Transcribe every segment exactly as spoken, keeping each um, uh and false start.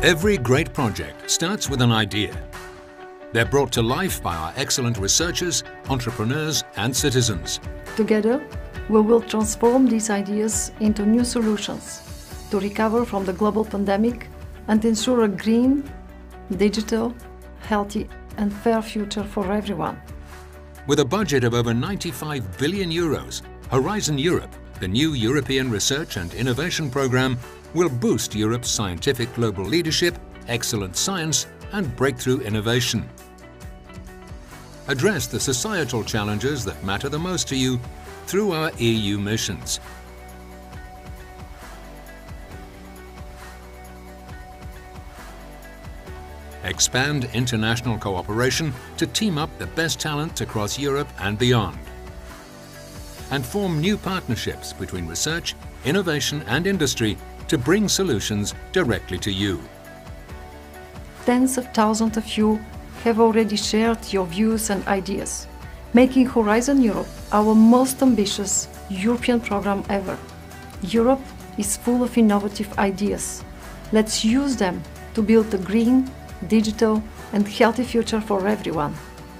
Every great project starts with an idea. They're brought to life by our excellent researchers, entrepreneurs and citizens. Together, we will transform these ideas into new solutions to recover from the global pandemic and ensure a green, digital, healthy and fair future for everyone. With a budget of over ninety-five billion euros, Horizon Europe, the new European Research and Innovation Programme, will boost Europe's scientific global leadership, excellent science and breakthrough innovation. Address the societal challenges that matter the most to you through our E U missions. Expand international cooperation to team up the best talent across Europe and beyond. And form new partnerships between research, innovation and industry to bring solutions directly to you. Tens of thousands of you have already shared your views and ideas, making Horizon Europe our most ambitious European program ever. Europe is full of innovative ideas. Let's use them to build a green, digital and healthy future for everyone.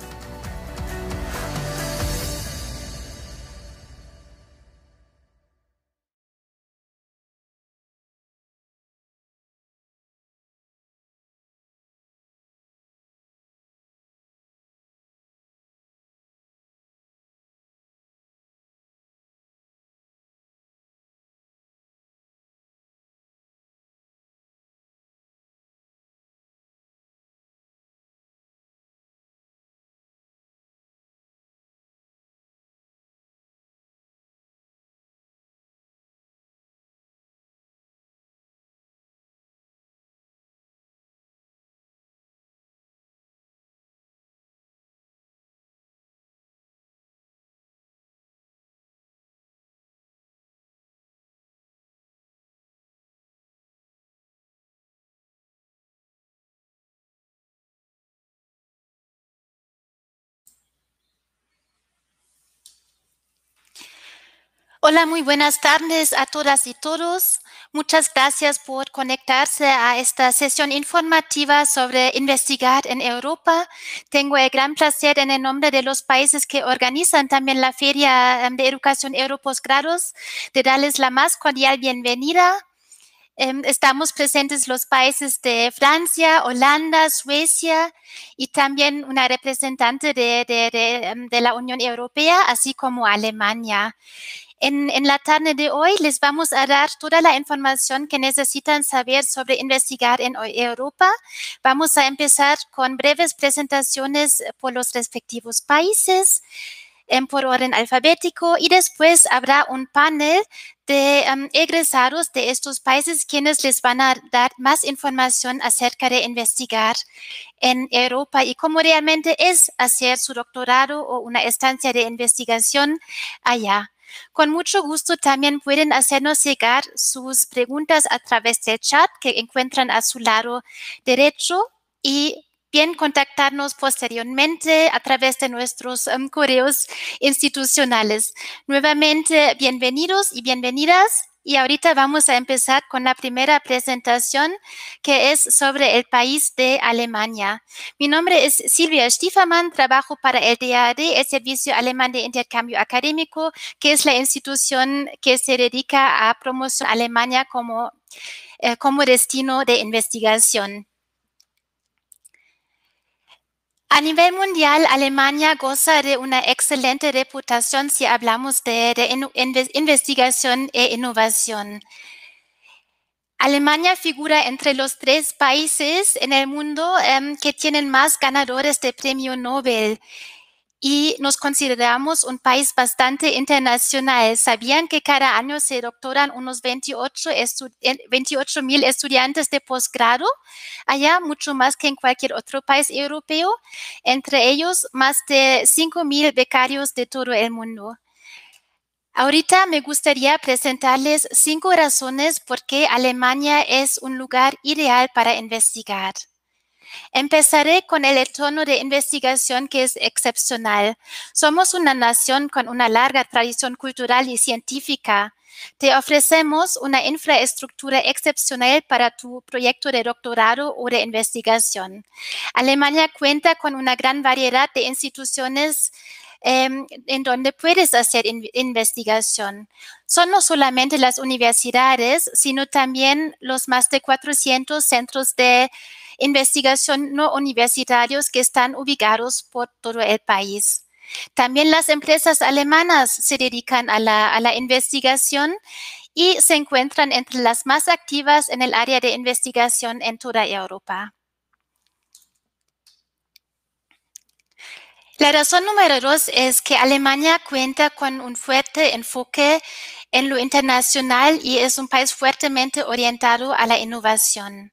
Hola, muy buenas tardes a todas y todos. Muchas gracias por conectarse a esta sesión informativa sobre investigar en Europa. Tengo el gran placer en el nombre de los países que organizan también la Feria de Educación Europosgrados de darles la más cordial bienvenida. Estamos presentes los países de Francia, Holanda, Suecia y también una representante de, de, de, de la Unión Europea, así como Alemania. En, en la tarde de hoy les vamos a dar toda la información que necesitan saber sobre investigar en Europa. Vamos a empezar con breves presentaciones por los respectivos países, en, por orden alfabético, y después habrá un panel de um, egresados de estos países quienes les van a dar más información acerca de investigar en Europa y cómo realmente es hacer su doctorado o una estancia de investigación allá. Con mucho gusto también pueden hacernos llegar sus preguntas a través del chat que encuentran a su lado derecho y bien contactarnos posteriormente a través de nuestros um, correos institucionales. Nuevamente, bienvenidos y bienvenidas. Y ahorita vamos a empezar con la primera presentación que es sobre el país de Alemania. Mi nombre es Silvia Stiefermann, trabajo para el D A A D, el Servicio Alemán de Intercambio Académico, que es la institución que se dedica a promocionar a Alemania como, eh, como destino de investigación. A nivel mundial, Alemania goza de una excelente reputación si hablamos de, de in, investigación e innovación. Alemania figura entre los tres países en el mundo um, que tienen más ganadores de premio Nobel. Y nos consideramos un país bastante internacional. ¿Sabían que cada año se doctoran unos veintiocho mil estudiantes de posgrado? Allá mucho más que en cualquier otro país europeo. Entre ellos, más de cinco mil becarios de todo el mundo. Ahorita me gustaría presentarles cinco razones por qué Alemania es un lugar ideal para investigar. Empezaré con el entorno de investigación que es excepcional. Somos una nación con una larga tradición cultural y científica. Te ofrecemos una infraestructura excepcional para tu proyecto de doctorado o de investigación. Alemania cuenta con una gran variedad de instituciones eh, en donde puedes hacer in- investigación. Son no solamente las universidades, sino también los más de cuatrocientos centros de investigación no universitarios que están ubicados por todo el país. También las empresas alemanas se dedican a la, a la investigación y se encuentran entre las más activas en el área de investigación en toda Europa. La razón número dos es que Alemania cuenta con un fuerte enfoque en lo internacional y es un país fuertemente orientado a la innovación.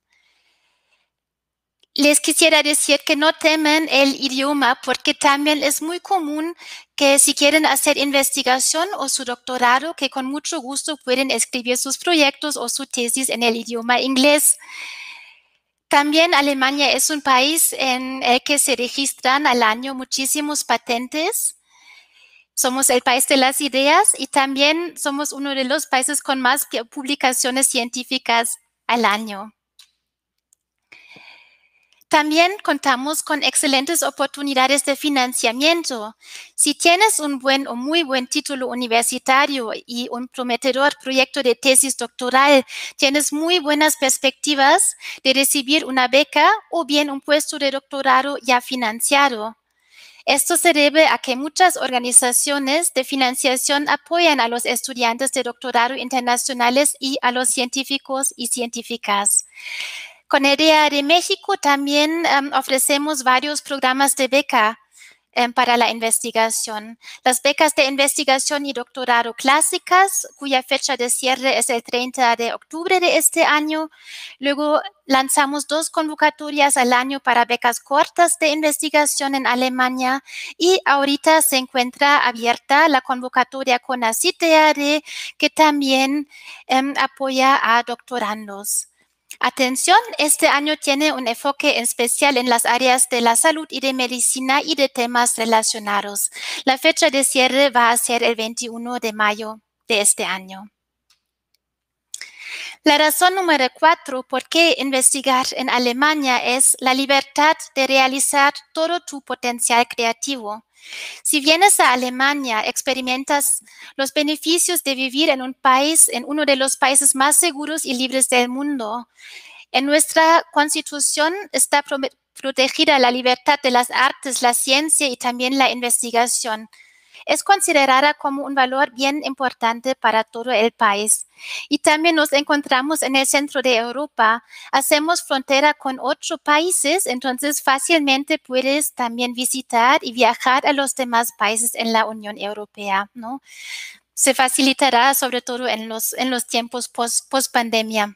Les quisiera decir que no temen el idioma porque también es muy común que si quieren hacer investigación o su doctorado, que con mucho gusto pueden escribir sus proyectos o su tesis en el idioma inglés. También Alemania es un país en el que se registran al año muchísimos patentes. Somos el país de las ideas y también somos uno de los países con más publicaciones científicas al año. También contamos con excelentes oportunidades de financiamiento. Si tienes un buen o muy buen título universitario y un prometedor proyecto de tesis doctoral, tienes muy buenas perspectivas de recibir una beca o bien un puesto de doctorado ya financiado. Esto se debe a que muchas organizaciones de financiación apoyan a los estudiantes de doctorado internacionales y a los científicos y científicas. Con el D E A de México también um, ofrecemos varios programas de beca um, para la investigación. Las becas de investigación y doctorado clásicas, cuya fecha de cierre es el treinta de octubre de este año. Luego lanzamos dos convocatorias al año para becas cortas de investigación en Alemania y ahorita se encuentra abierta la convocatoria CONACYT-D, que también um, apoya a doctorandos. Atención, este año tiene un enfoque especial en las áreas de la salud y de medicina y de temas relacionados. La fecha de cierre va a ser el veintiuno de mayo de este año. La razón número cuatro por qué investigar en Alemania es la libertad de realizar todo tu potencial creativo. Si vienes a Alemania, experimentas los beneficios de vivir en un país, en uno de los países más seguros y libres del mundo. En nuestra Constitución está protegida la libertad de las artes, la ciencia y también la investigación. Es considerada como un valor bien importante para todo el país. Y también nos encontramos en el centro de Europa. Hacemos frontera con ocho países, entonces fácilmente puedes también visitar y viajar a los demás países en la Unión Europea, ¿no? Se facilitará sobre todo en los, en los tiempos post, post pandemia.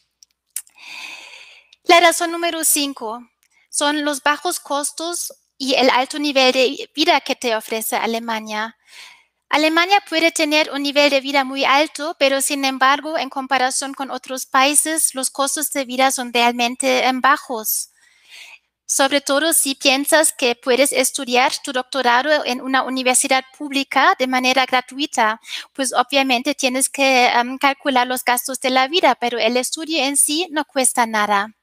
La razón número cinco son los bajos costos y el alto nivel de vida que te ofrece Alemania. Alemania puede tener un nivel de vida muy alto, pero sin embargo, en comparación con otros países, los costos de vida son realmente bajos. Sobre todo si piensas que puedes estudiar tu doctorado en una universidad pública de manera gratuita, pues obviamente tienes que um, calcular los gastos de la vida, pero el estudio en sí no cuesta nada.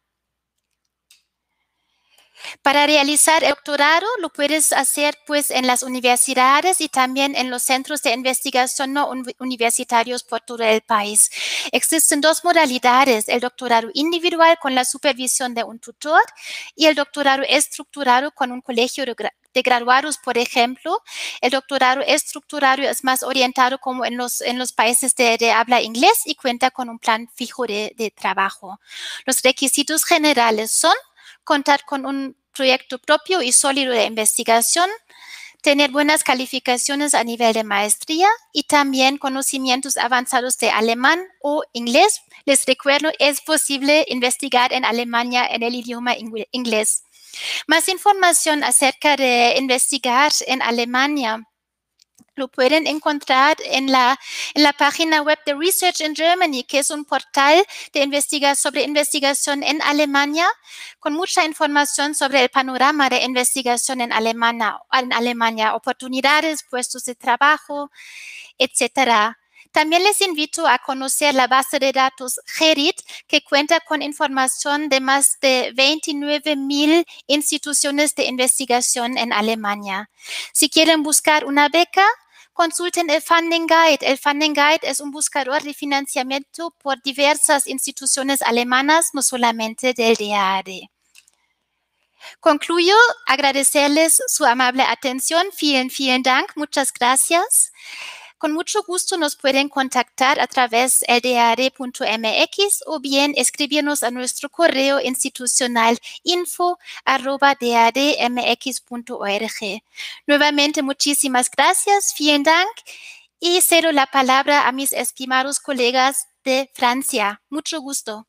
Para realizar el doctorado lo puedes hacer pues en las universidades y también en los centros de investigación no universitarios por todo el país. Existen dos modalidades, el doctorado individual con la supervisión de un tutor y el doctorado estructurado con un colegio de, gra de graduados, por ejemplo. El doctorado estructurado es más orientado como en los, en los países de, de habla inglés y cuenta con un plan fijo de, de trabajo. Los requisitos generales son contar con un proyecto propio y sólido de investigación, tener buenas calificaciones a nivel de maestría y también conocimientos avanzados de alemán o inglés. Les recuerdo, es posible investigar en Alemania en el idioma inglés. Más información acerca de investigar en Alemania lo pueden encontrar en la, en la página web de Research in Germany, que es un portal de investiga sobre investigación en Alemania, con mucha información sobre el panorama de investigación en Alemania, en Alemania, oportunidades, puestos de trabajo, etcétera. También les invito a conocer la base de datos GERIT, que cuenta con información de más de veintinueve mil instituciones de investigación en Alemania. Si quieren buscar una beca, consulten el Funding Guide. El Funding Guide es un buscador de financiamiento por diversas instituciones alemanas, no solamente del D A A D. Concluyo agradecerles su amable atención. Vielen, vielen Dank. Muchas gracias. Con mucho gusto nos pueden contactar a través del d a d punto m x o bien escribirnos a nuestro correo institucional info arroba d a d m x punto org. Nuevamente, muchísimas gracias, vielen Dank, y cedo la palabra a mis estimados colegas de Francia. Mucho gusto.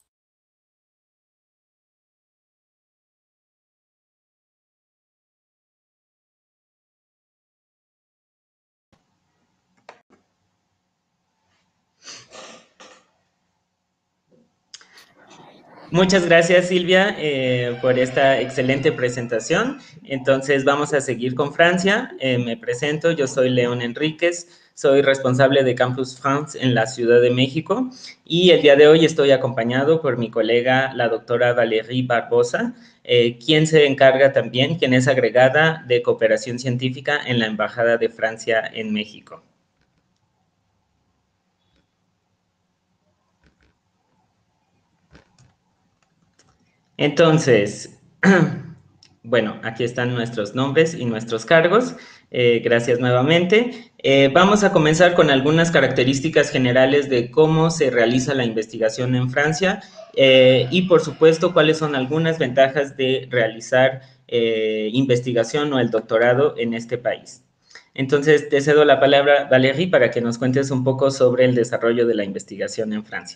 Muchas gracias, Silvia, eh, por esta excelente presentación. Entonces, vamos a seguir con Francia. Eh, me presento, yo soy León Enríquez, soy responsable de Campus France en la Ciudad de México y el día de hoy estoy acompañado por mi colega, la doctora Valérie Barbosa, eh, quien se encarga también, quien es agregada de cooperación científica en la Embajada de Francia en México. Entonces, bueno, aquí están nuestros nombres y nuestros cargos. Eh, gracias nuevamente. Eh, vamos a comenzar con algunas características generales de cómo se realiza la investigación en Francia eh, y, por supuesto, cuáles son algunas ventajas de realizar eh, investigación o el doctorado en este país. Entonces, te cedo la palabra, Valérie, para que nos cuentes un poco sobre el desarrollo de la investigación en Francia.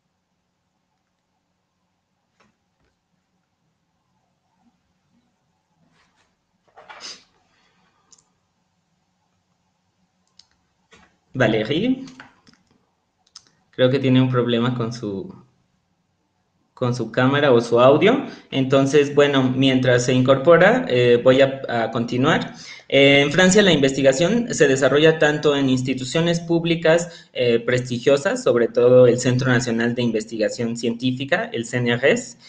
Valérie, creo que tiene un problema con su, con su cámara o su audio. Entonces, bueno, mientras se incorpora, eh, voy a, a continuar. Eh, en Francia la investigación se desarrolla tanto en instituciones públicas eh, prestigiosas, sobre todo el Centro Nacional de Investigación Científica, el C N R S,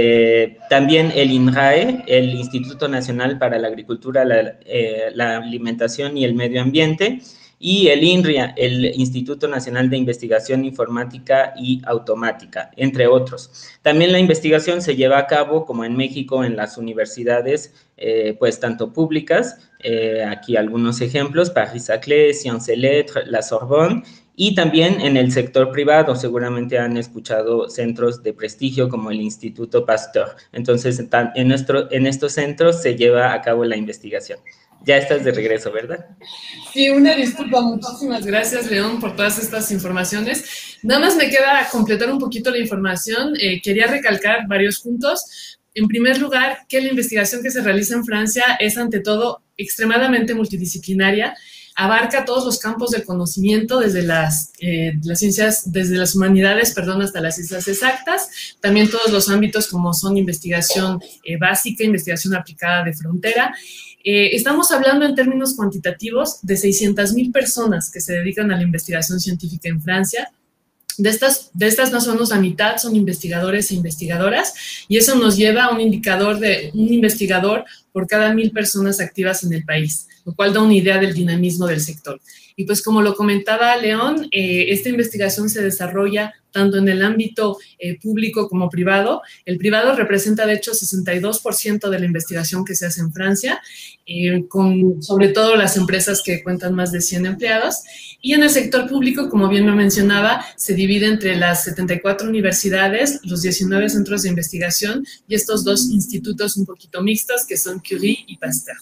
Eh, también el INRAE, el Instituto Nacional para la Agricultura, la, eh, la Alimentación y el Medio Ambiente, y el INRIA, el Instituto Nacional de Investigación Informática y Automática, entre otros. También la investigación se lleva a cabo, como en México, en las universidades, eh, pues tanto públicas, eh, aquí algunos ejemplos, Paris-Saclay, Sciences et Lettres, la Sorbonne, y también en el sector privado, seguramente han escuchado centros de prestigio como el Instituto Pasteur. Entonces, en, nuestro, en estos centros se lleva a cabo la investigación. Ya estás de regreso, ¿verdad? Sí, una disculpa. Muchísimas gracias, León, por todas estas informaciones. Nada más me queda completar un poquito la información. Eh, quería recalcar varios puntos. En primer lugar, que la investigación que se realiza en Francia es, ante todo, extremadamente multidisciplinaria. Abarca todos los campos del conocimiento, desde las, eh, las ciencias, desde las humanidades, perdón, hasta las ciencias exactas. También todos los ámbitos como son investigación eh, básica, investigación aplicada de frontera. Eh, estamos hablando en términos cuantitativos de seiscientas mil personas que se dedican a la investigación científica en Francia. De estas, de estas más o menos la mitad son investigadores e investigadoras, y eso nos lleva a un indicador de un investigador por cada mil personas activas en el país, lo cual da una idea del dinamismo del sector. Y pues como lo comentaba León, eh, esta investigación se desarrolla tanto en el ámbito eh, público como privado. El privado representa, de hecho, sesenta y dos por ciento de la investigación que se hace en Francia, eh, con sobre todo las empresas que cuentan más de cien empleados. Y en el sector público, como bien me mencionaba, se divide entre las setenta y cuatro universidades, los diecinueve centros de investigación y estos dos institutos un poquito mixtos que son Curie y Pasteur.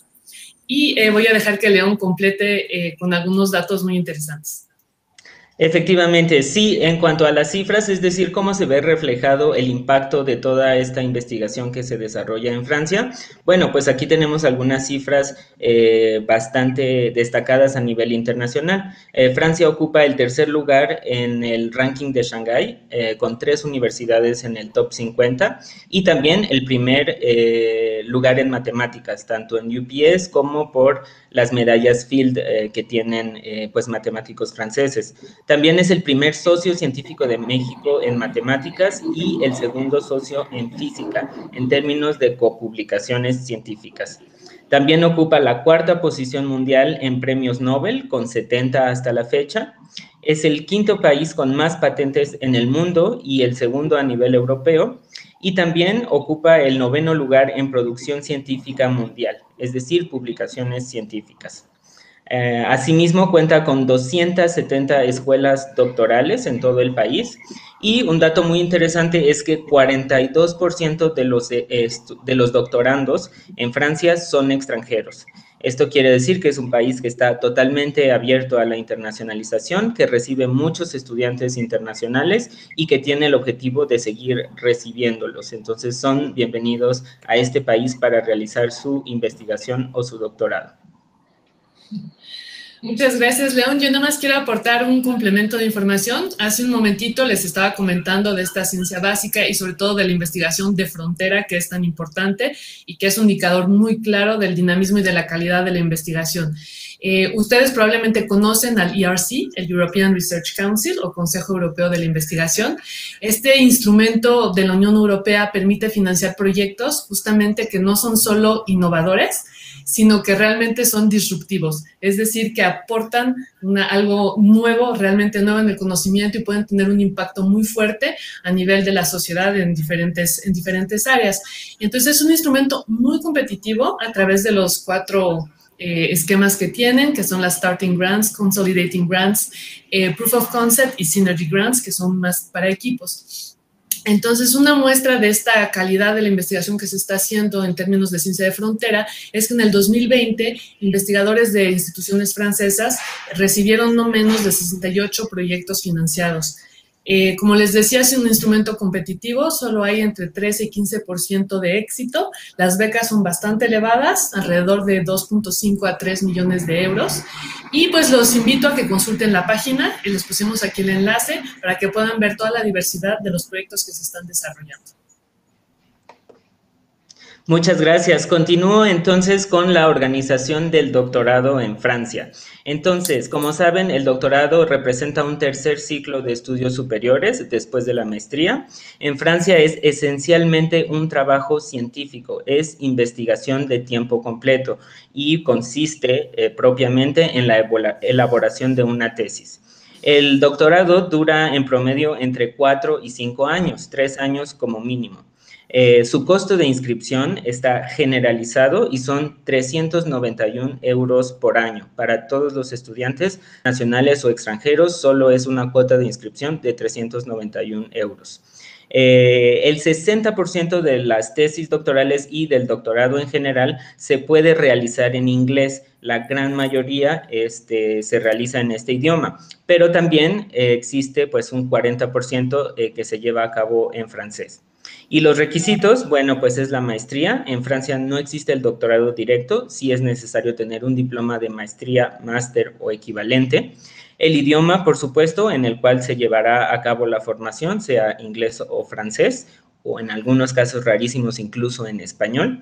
Y eh, voy a dejar que León complete eh, con algunos datos muy interesantes. Efectivamente, sí, en cuanto a las cifras, es decir, cómo se ve reflejado el impacto de toda esta investigación que se desarrolla en Francia. Bueno, pues aquí tenemos algunas cifras eh, bastante destacadas a nivel internacional. Eh, Francia ocupa el tercer lugar en el ranking de Shanghái, eh, con tres universidades en el top cincuenta, y también el primer eh, lugar en matemáticas, tanto en U P S como por las medallas Field eh, que tienen eh, pues matemáticos franceses. También es el primer socio científico de México en matemáticas y el segundo socio en física, en términos de copublicaciones científicas. También ocupa la cuarta posición mundial en premios Nobel, con setenta hasta la fecha. Es el quinto país con más patentes en el mundo y el segundo a nivel europeo. Y también ocupa el noveno lugar en producción científica mundial, es decir, publicaciones científicas. Eh, asimismo, cuenta con doscientas setenta escuelas doctorales en todo el país. Y un dato muy interesante es que cuarenta y dos por ciento de los, eh, de los doctorandos en Francia son extranjeros. Esto quiere decir que es un país que está totalmente abierto a la internacionalización, que recibe muchos estudiantes internacionales y que tiene el objetivo de seguir recibiéndolos. Entonces, son bienvenidos a este país para realizar su investigación o su doctorado. Muchas gracias, León. Yo nada más quiero aportar un complemento de información. Hace un momentito les estaba comentando de esta ciencia básica y sobre todo de la investigación de frontera, que es tan importante y que es un indicador muy claro del dinamismo y de la calidad de la investigación. Eh, ustedes probablemente conocen al E R C, el European Research Council o Consejo Europeo de la Investigación. Este instrumento de la Unión Europea permite financiar proyectos justamente que no son solo innovadores, sino que realmente son disruptivos, es decir, que aportan una, algo nuevo, realmente nuevo en el conocimiento y pueden tener un impacto muy fuerte a nivel de la sociedad en diferentes, en diferentes áreas. Entonces, es un instrumento muy competitivo a través de los cuatro eh, esquemas que tienen, que son las Starting Grants, Consolidating Grants, eh, Proof of Concept y Synergy Grants, que son más para equipos. Entonces, una muestra de esta calidad de la investigación que se está haciendo en términos de ciencia de frontera es que en el dos mil veinte, investigadores de instituciones francesas recibieron no menos de sesenta y ocho proyectos financiados. Eh, como les decía, es un instrumento competitivo, solo hay entre trece y quince por ciento de éxito. Las becas son bastante elevadas, alrededor de dos punto cinco a tres millones de euros. Y pues los invito a que consulten la página y les pusimos aquí el enlace para que puedan ver toda la diversidad de los proyectos que se están desarrollando. Muchas gracias. Continúo entonces con la organización del doctorado en Francia. Entonces, como saben, el doctorado representa un tercer ciclo de estudios superiores después de la maestría. En Francia es esencialmente un trabajo científico, es investigación de tiempo completo y consiste eh, propiamente en la elaboración de una tesis. El doctorado dura en promedio entre cuatro y cinco años, tres años como mínimo. Eh, su costo de inscripción está generalizado y son trescientos noventa y un euros por año. Para todos los estudiantes nacionales o extranjeros, solo es una cuota de inscripción de trescientos noventa y un euros. Eh, el sesenta por ciento de las tesis doctorales y del doctorado en general se puede realizar en inglés. La gran mayoría este, se realiza en este idioma, pero también eh, existe pues, un cuarenta por ciento eh, que se lleva a cabo en francés. Y los requisitos, bueno, pues es la maestría. En Francia no existe el doctorado directo, sí es necesario tener un diploma de maestría, máster o equivalente. El idioma, por supuesto, en el cual se llevará a cabo la formación, sea inglés o francés, o en algunos casos rarísimos incluso en español.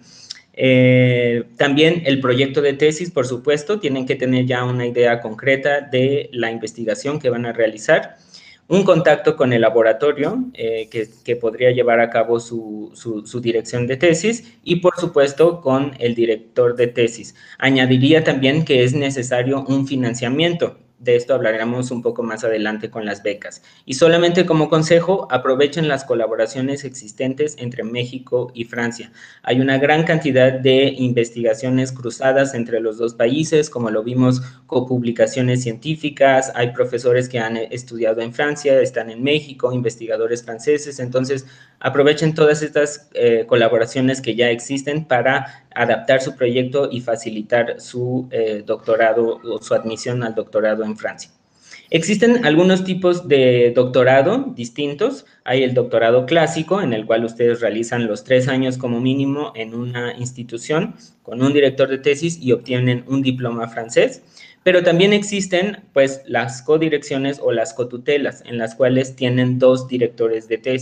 Eh, también el proyecto de tesis, por supuesto, tienen que tener ya una idea concreta de la investigación que van a realizar. Un contacto con el laboratorio eh, que, que podría llevar a cabo su, su, su dirección de tesis y, por supuesto, con el director de tesis. Añadiría también que es necesario un financiamiento. De esto hablaremos un poco más adelante con las becas. Y solamente como consejo, aprovechen las colaboraciones existentes entre México y Francia. Hay una gran cantidad de investigaciones cruzadas entre los dos países, como lo vimos, copublicaciones científicas, hay profesores que han estudiado en Francia, están en México, investigadores franceses, entonces aprovechen todas estas eh, colaboraciones que ya existen para adaptar su proyecto y facilitar su eh, doctorado o su admisión al doctorado en Francia. Existen algunos tipos de doctorado distintos. Hay el doctorado clásico, en el cual ustedes realizan los tres años como mínimo en una institución con un director de tesis y obtienen un diploma francés. Pero también existen pues, las codirecciones o las cotutelas, en las cuales tienen dos directores de tesis,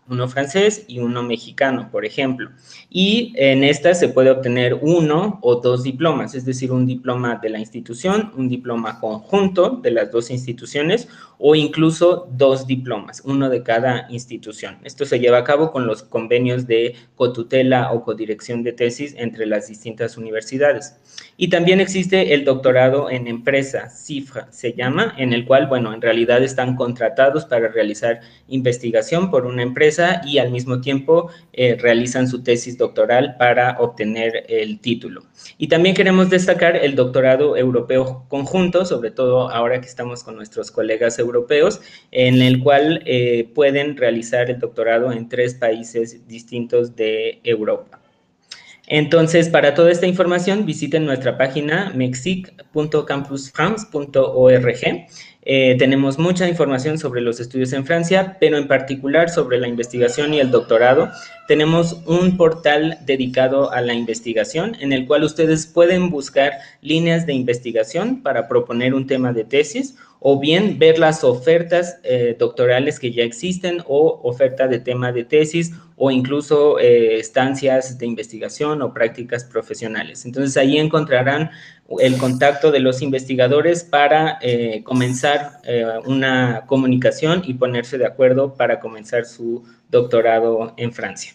uno francés y uno mexicano, por ejemplo. Y en estas se puede obtener uno o dos diplomas, es decir, un diploma de la institución, un diploma conjunto de las dos instituciones o incluso dos diplomas, uno de cada institución. Esto se lleva a cabo con los convenios de cotutela o codirección de tesis entre las distintas universidades. Y también existe el doctorado en empresa, CIFRA se llama, en el cual, bueno, en realidad están contratados para realizar investigación por una empresa y al mismo tiempo eh, realizan su tesis doctoral para obtener el título. Y también queremos destacar el doctorado europeo conjunto, sobre todo ahora que estamos con nuestros colegas europeos, en el cual eh, pueden realizar el doctorado en tres países distintos de Europa. Entonces, para toda esta información, visiten nuestra página mexic punto campus france punto org. Eh, tenemos mucha información sobre los estudios en Francia, pero en particular sobre la investigación y el doctorado. Tenemos un portal dedicado a la investigación en el cual ustedes pueden buscar líneas de investigación para proponer un tema de tesis o bien ver las ofertas eh, doctorales que ya existen o oferta de tema de tesis o incluso eh, estancias de investigación o prácticas profesionales. Entonces, ahí encontrarán el contacto de los investigadores para eh, comenzar eh, una comunicación y ponerse de acuerdo para comenzar su doctorado en Francia.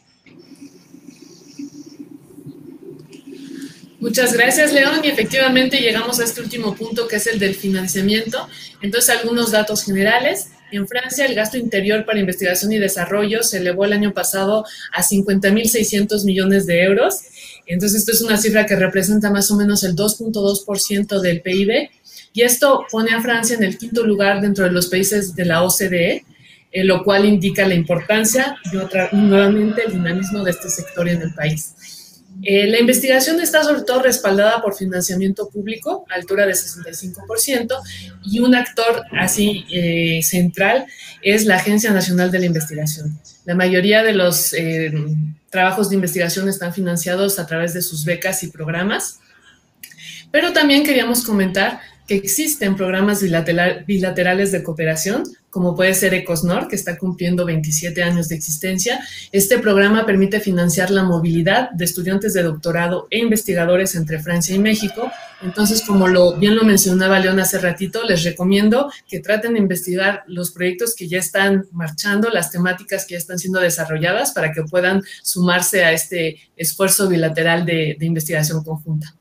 Muchas gracias, León, y efectivamente llegamos a este último punto que es el del financiamiento. Entonces, algunos datos generales. En Francia, el gasto interior para investigación y desarrollo se elevó el año pasado a cincuenta mil seiscientos millones de euros. Entonces, esto es una cifra que representa más o menos el dos punto dos por ciento del P I B. Y esto pone a Francia en el quinto lugar dentro de los países de la O C D E, eh, lo cual indica la importancia y otra, nuevamente el dinamismo de este sector en el país. Eh, la investigación está sobre todo respaldada por financiamiento público, altura de sesenta y cinco por ciento, y un actor así eh, central es la Agencia Nacional de la Investigación. La mayoría de los eh, trabajos de investigación están financiados a través de sus becas y programas, pero también queríamos comentar que existen programas bilateral, bilaterales de cooperación, como puede ser ECOSNOR, que está cumpliendo veintisiete años de existencia. Este programa permite financiar la movilidad de estudiantes de doctorado e investigadores entre Francia y México. Entonces, como lo, bien lo mencionaba León hace ratito, les recomiendo que traten de investigar los proyectos que ya están marchando, las temáticas que ya están siendo desarrolladas para que puedan sumarse a este esfuerzo bilateral de, de investigación conjunta.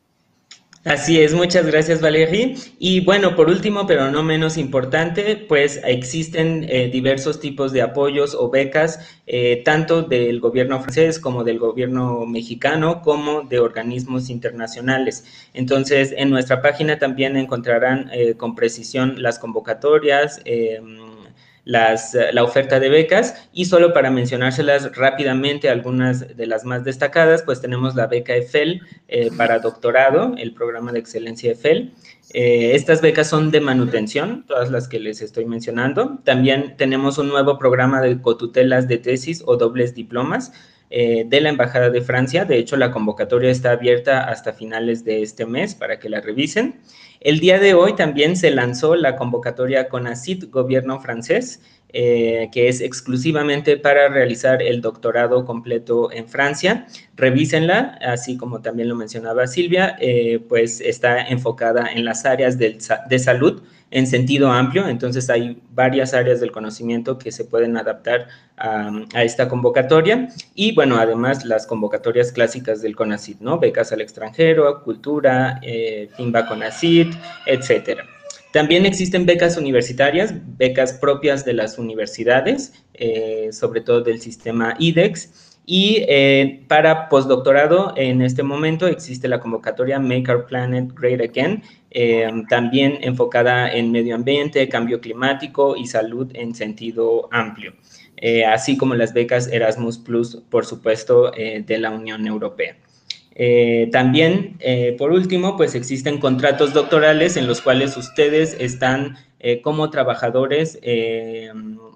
Así es, muchas gracias, Valérie. Y bueno, por último, pero no menos importante, pues existen eh, diversos tipos de apoyos o becas, eh, tanto del gobierno francés como del gobierno mexicano, como de organismos internacionales. Entonces, en nuestra página también encontrarán eh, con precisión las convocatorias, eh, Las, la oferta de becas, y solo para mencionárselas rápidamente, algunas de las más destacadas, pues tenemos la beca EFEL eh, para doctorado, el programa de excelencia EFEL. Eh, estas becas son de manutención, todas las que les estoy mencionando. También tenemos un nuevo programa de cotutelas de tesis o dobles diplomas eh, de la Embajada de Francia. De hecho, la convocatoria está abierta hasta finales de este mes para que la revisen. El día de hoy también se lanzó la convocatoria CONACYT Gobierno Francés, eh, que es exclusivamente para realizar el doctorado completo en Francia. Revísenla, así como también lo mencionaba Silvia, eh, pues está enfocada en las áreas del, de salud en sentido amplio, entonces hay varias áreas del conocimiento que se pueden adaptar a, a esta convocatoria. Y bueno, además las convocatorias clásicas del CONACYT, ¿no? Becas al extranjero, cultura, eh, FIMBA CONACYT, etcétera. También existen becas universitarias, becas propias de las universidades, eh, sobre todo del sistema I D E X. Y eh, para postdoctorado, en este momento existe la convocatoria Make Our Planet Great Again, eh, también enfocada en medio ambiente, cambio climático y salud en sentido amplio, eh, así como las becas Erasmus Plus, por supuesto, eh, de la Unión Europea. Eh, también, eh, por último, pues existen contratos doctorales en los cuales ustedes están eh, como trabajadores eh,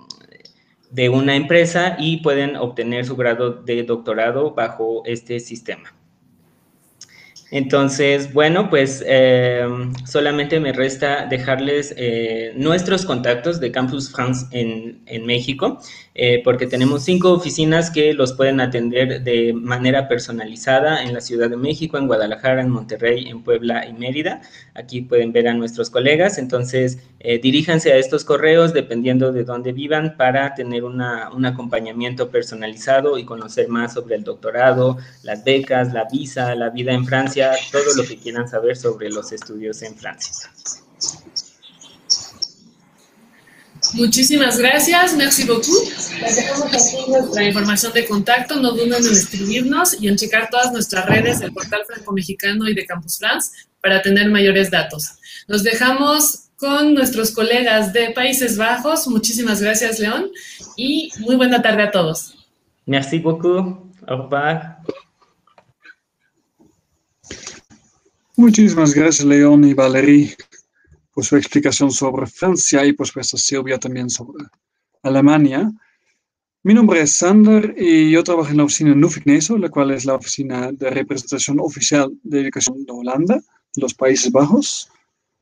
de una empresa y pueden obtener su grado de doctorado bajo este sistema. Entonces, bueno, pues eh, solamente me resta dejarles eh, nuestros contactos de Campus France en, en México, eh, porque tenemos cinco oficinas que los pueden atender de manera personalizada en la Ciudad de México, en Guadalajara, en Monterrey, en Puebla y Mérida. Aquí pueden ver a nuestros colegas, entonces eh, diríjanse a estos correos dependiendo de dónde vivan para tener una, un acompañamiento personalizado y conocer más sobre el doctorado, las becas, la visa, la vida en Francia, todo lo que quieran saber sobre los estudios en Francia. Muchísimas gracias, merci beaucoup. Les dejamos aquí nuestra información de contacto, no duden en escribirnos y en checar todas nuestras redes del portal franco-mexicano y de Campus France para tener mayores datos. Nos dejamos con nuestros colegas de Países Bajos. Muchísimas gracias, León, y muy buena tarde a todos. Merci beaucoup. Au revoir. Muchísimas gracias, León y Valerie, por su explicación sobre Francia y, por supuesto, Silvia también sobre Alemania. Mi nombre es Sander y yo trabajo en la oficina NUFICNESO, la cual es la oficina de representación oficial de educación de Holanda, de los Países Bajos.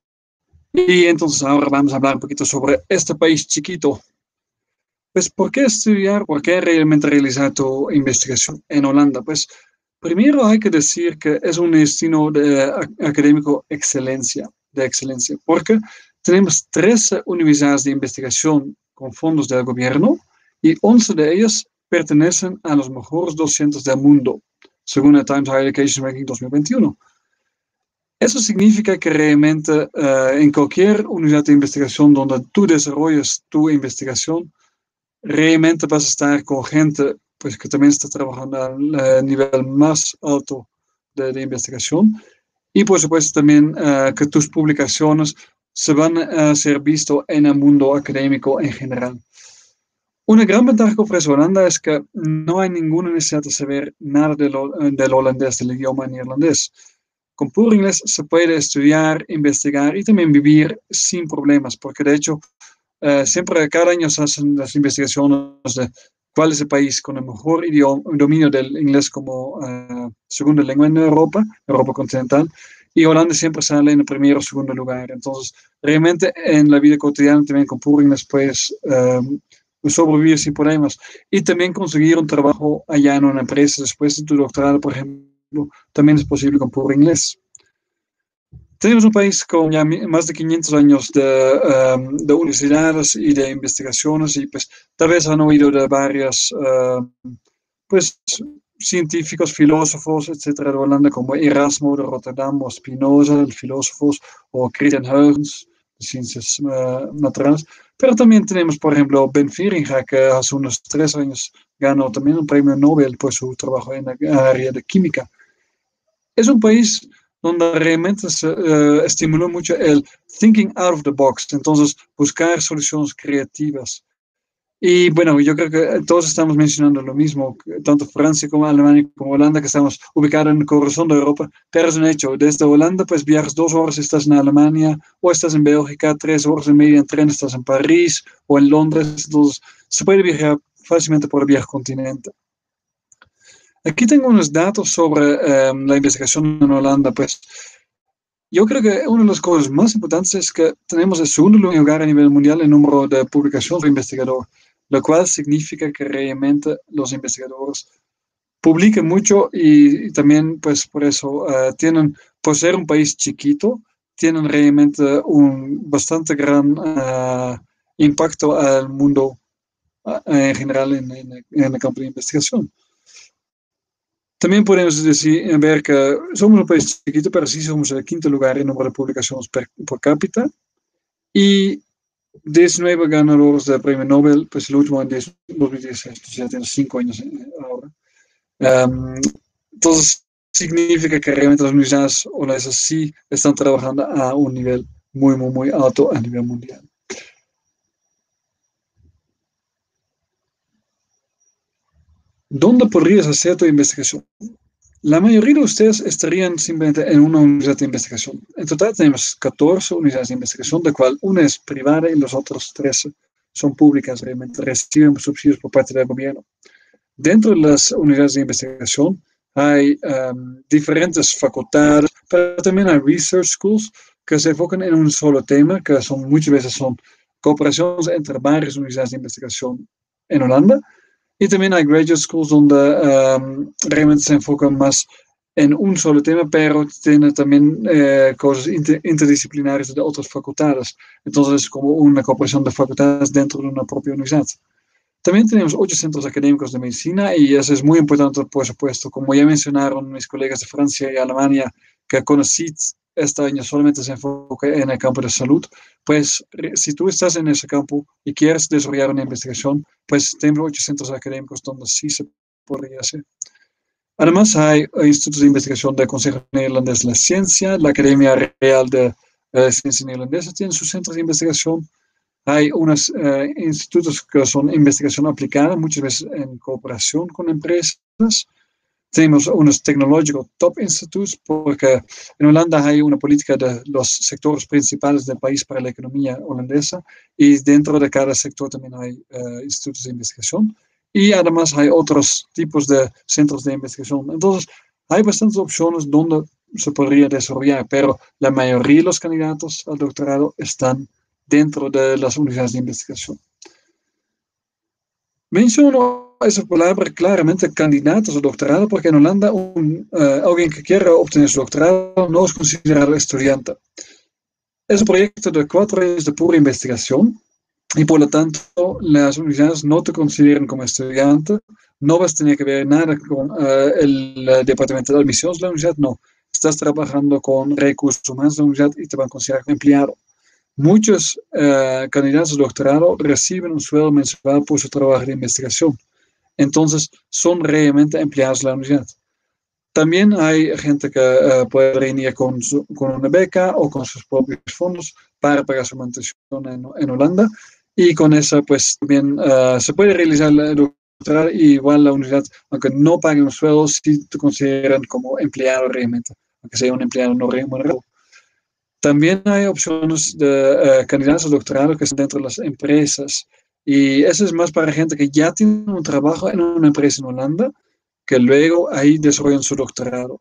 Y entonces ahora vamos a hablar un poquito sobre este país chiquito. Pues, ¿por qué estudiar? ¿Por qué realmente realizar tu investigación en Holanda? Pues, primero hay que decir que es un destino de, académico excelencia, de excelencia, porque tenemos trece universidades de investigación con fondos del gobierno y once de ellas pertenecen a los mejores doscientos del mundo, según el Times Higher Education Ranking dos mil veintiuno. Eso significa que realmente uh, en cualquier universidad de investigación donde tú desarrolles tu investigación, realmente vas a estar con gente pues, que también está trabajando al uh, nivel más alto de, de investigación y por supuesto también uh, que tus publicaciones se van a ser vistas en el mundo académico en general. Una gran ventaja que ofrece Holanda es que no hay ninguna necesidad de saber nada del, del holandés, del idioma neerlandés. Con puro inglés se puede estudiar, investigar y también vivir sin problemas, porque de hecho uh, siempre cada año se hacen las investigaciones de cuál es el país con el mejor idioma, dominio del inglés como uh, segunda lengua en Europa, Europa continental, y Holanda siempre sale en el primer o segundo lugar. Entonces, realmente en la vida cotidiana también con puro inglés puedes um, sobrevivir sin problemas y también conseguir un trabajo allá en una empresa después de tu doctorado, por ejemplo, también es posible con puro inglés. Tenemos un país con ya más de quinientos años de, um, de universidades y de investigaciones y pues tal vez han oído de varios uh, pues, científicos, filósofos, etcétera, de Holanda, como Erasmo de Rotterdam o Spinoza, el filósofos, o Christian Huygens, de ciencias uh, naturales. Pero también tenemos, por ejemplo, Ben Vieringa, que hace unos tres años ganó también un premio Nobel por su trabajo en la área de química. Es un país donde realmente se uh, estimuló mucho el thinking out of the box, entonces buscar soluciones creativas. Y bueno, yo creo que todos estamos mencionando lo mismo, tanto Francia como Alemania como Holanda, que estamos ubicados en el corazón de Europa, pero es un hecho, desde Holanda pues viajas dos horas, estás en Alemania, o estás en Bélgica, tres horas y media en tren, estás en París o en Londres, entonces se puede viajar fácilmente por el viejo continente. Aquí tengo unos datos sobre um, la investigación en Holanda, pues yo creo que una de las cosas más importantes es que tenemos el segundo lugar a nivel mundial en número de publicaciones por investigador, lo cual significa que realmente los investigadores publican mucho y, y también pues por eso uh, tienen, por ser un país chiquito, tienen realmente un bastante gran uh, impacto al mundo uh, en general en, en, en el campo de investigación. También podemos decir, ver que somos un país chiquito, pero sí somos el quinto lugar en número de publicaciones per, por cápita. Y diecinueve ganadores del premio Nobel, pues el último en dos mil dieciséis, pues ya tiene cinco años ahora. Um, entonces, significa que realmente las universidades holandesas sí están trabajando a un nivel muy, muy, muy alto a nivel mundial. ¿Dónde podrías hacer tu investigación? La mayoría de ustedes estarían simplemente en una universidad de investigación. En total tenemos catorce unidades de investigación, de cual una es privada y las otras trece son públicas, realmente reciben subsidios por parte del gobierno. Dentro de las unidades de investigación hay um, diferentes facultades, pero también hay research schools que se enfocan en un solo tema, que son muchas veces son cooperaciones entre varias universidades de investigación en Holanda. Y también hay graduate schools donde um, realmente se enfocan más en un solo tema, pero tienen también eh, cosas inter interdisciplinarias de otras facultades. Entonces es como una cooperación de facultades dentro de una propia universidad. También tenemos ocho centros académicos de medicina y eso es muy importante, por supuesto. Como ya mencionaron mis colegas de Francia y Alemania, que CONACYT este año solamente se enfoca en el campo de salud, pues si tú estás en ese campo y quieres desarrollar una investigación, pues tenemos ocho centros académicos donde sí se podría hacer. Además, hay institutos de investigación del Consejo Neerlandés de la Ciencia, la Academia Real de uh, Ciencia Neerlandesa tiene sus centros de investigación. Hay unos uh, institutos que son investigación aplicada, muchas veces en cooperación con empresas. Tenemos unos Technological Top Institutes, porque en Holanda hay una política de los sectores principales del país para la economía holandesa, y dentro de cada sector también hay uh, institutos de investigación. Y además hay otros tipos de centros de investigación. Entonces, hay bastantes opciones donde se podría desarrollar, pero la mayoría de los candidatos al doctorado están dentro de las universidades de investigación. Menciono esa palabra claramente, candidatos al doctorado, porque en Holanda un, uh, alguien que quiera obtener su doctorado no es considerado estudiante. Es un proyecto de cuatro años de pura investigación. Y por lo tanto, las universidades no te consideran como estudiante, no vas a tener que ver nada con uh, el uh, departamento de admisiones de la universidad, no. Estás trabajando con recursos humanos de la universidad y te van a considerar empleado. Muchos uh, candidatos de doctorado reciben un sueldo mensual por su trabajo de investigación. Entonces, son realmente empleados de la universidad. También hay gente que uh, puede venir con, su, con una beca o con sus propios fondos para pagar su manutención en, en Holanda. Y con eso, pues, también uh, se puede realizar el doctorado y igual la universidad, aunque no paguen los sueldos, sí te consideran como empleado realmente, aunque sea un empleado no remunerado. También hay opciones de uh, candidatos al doctorado que están dentro de las empresas. Y eso es más para gente que ya tiene un trabajo en una empresa en Holanda, que luego ahí desarrollan su doctorado.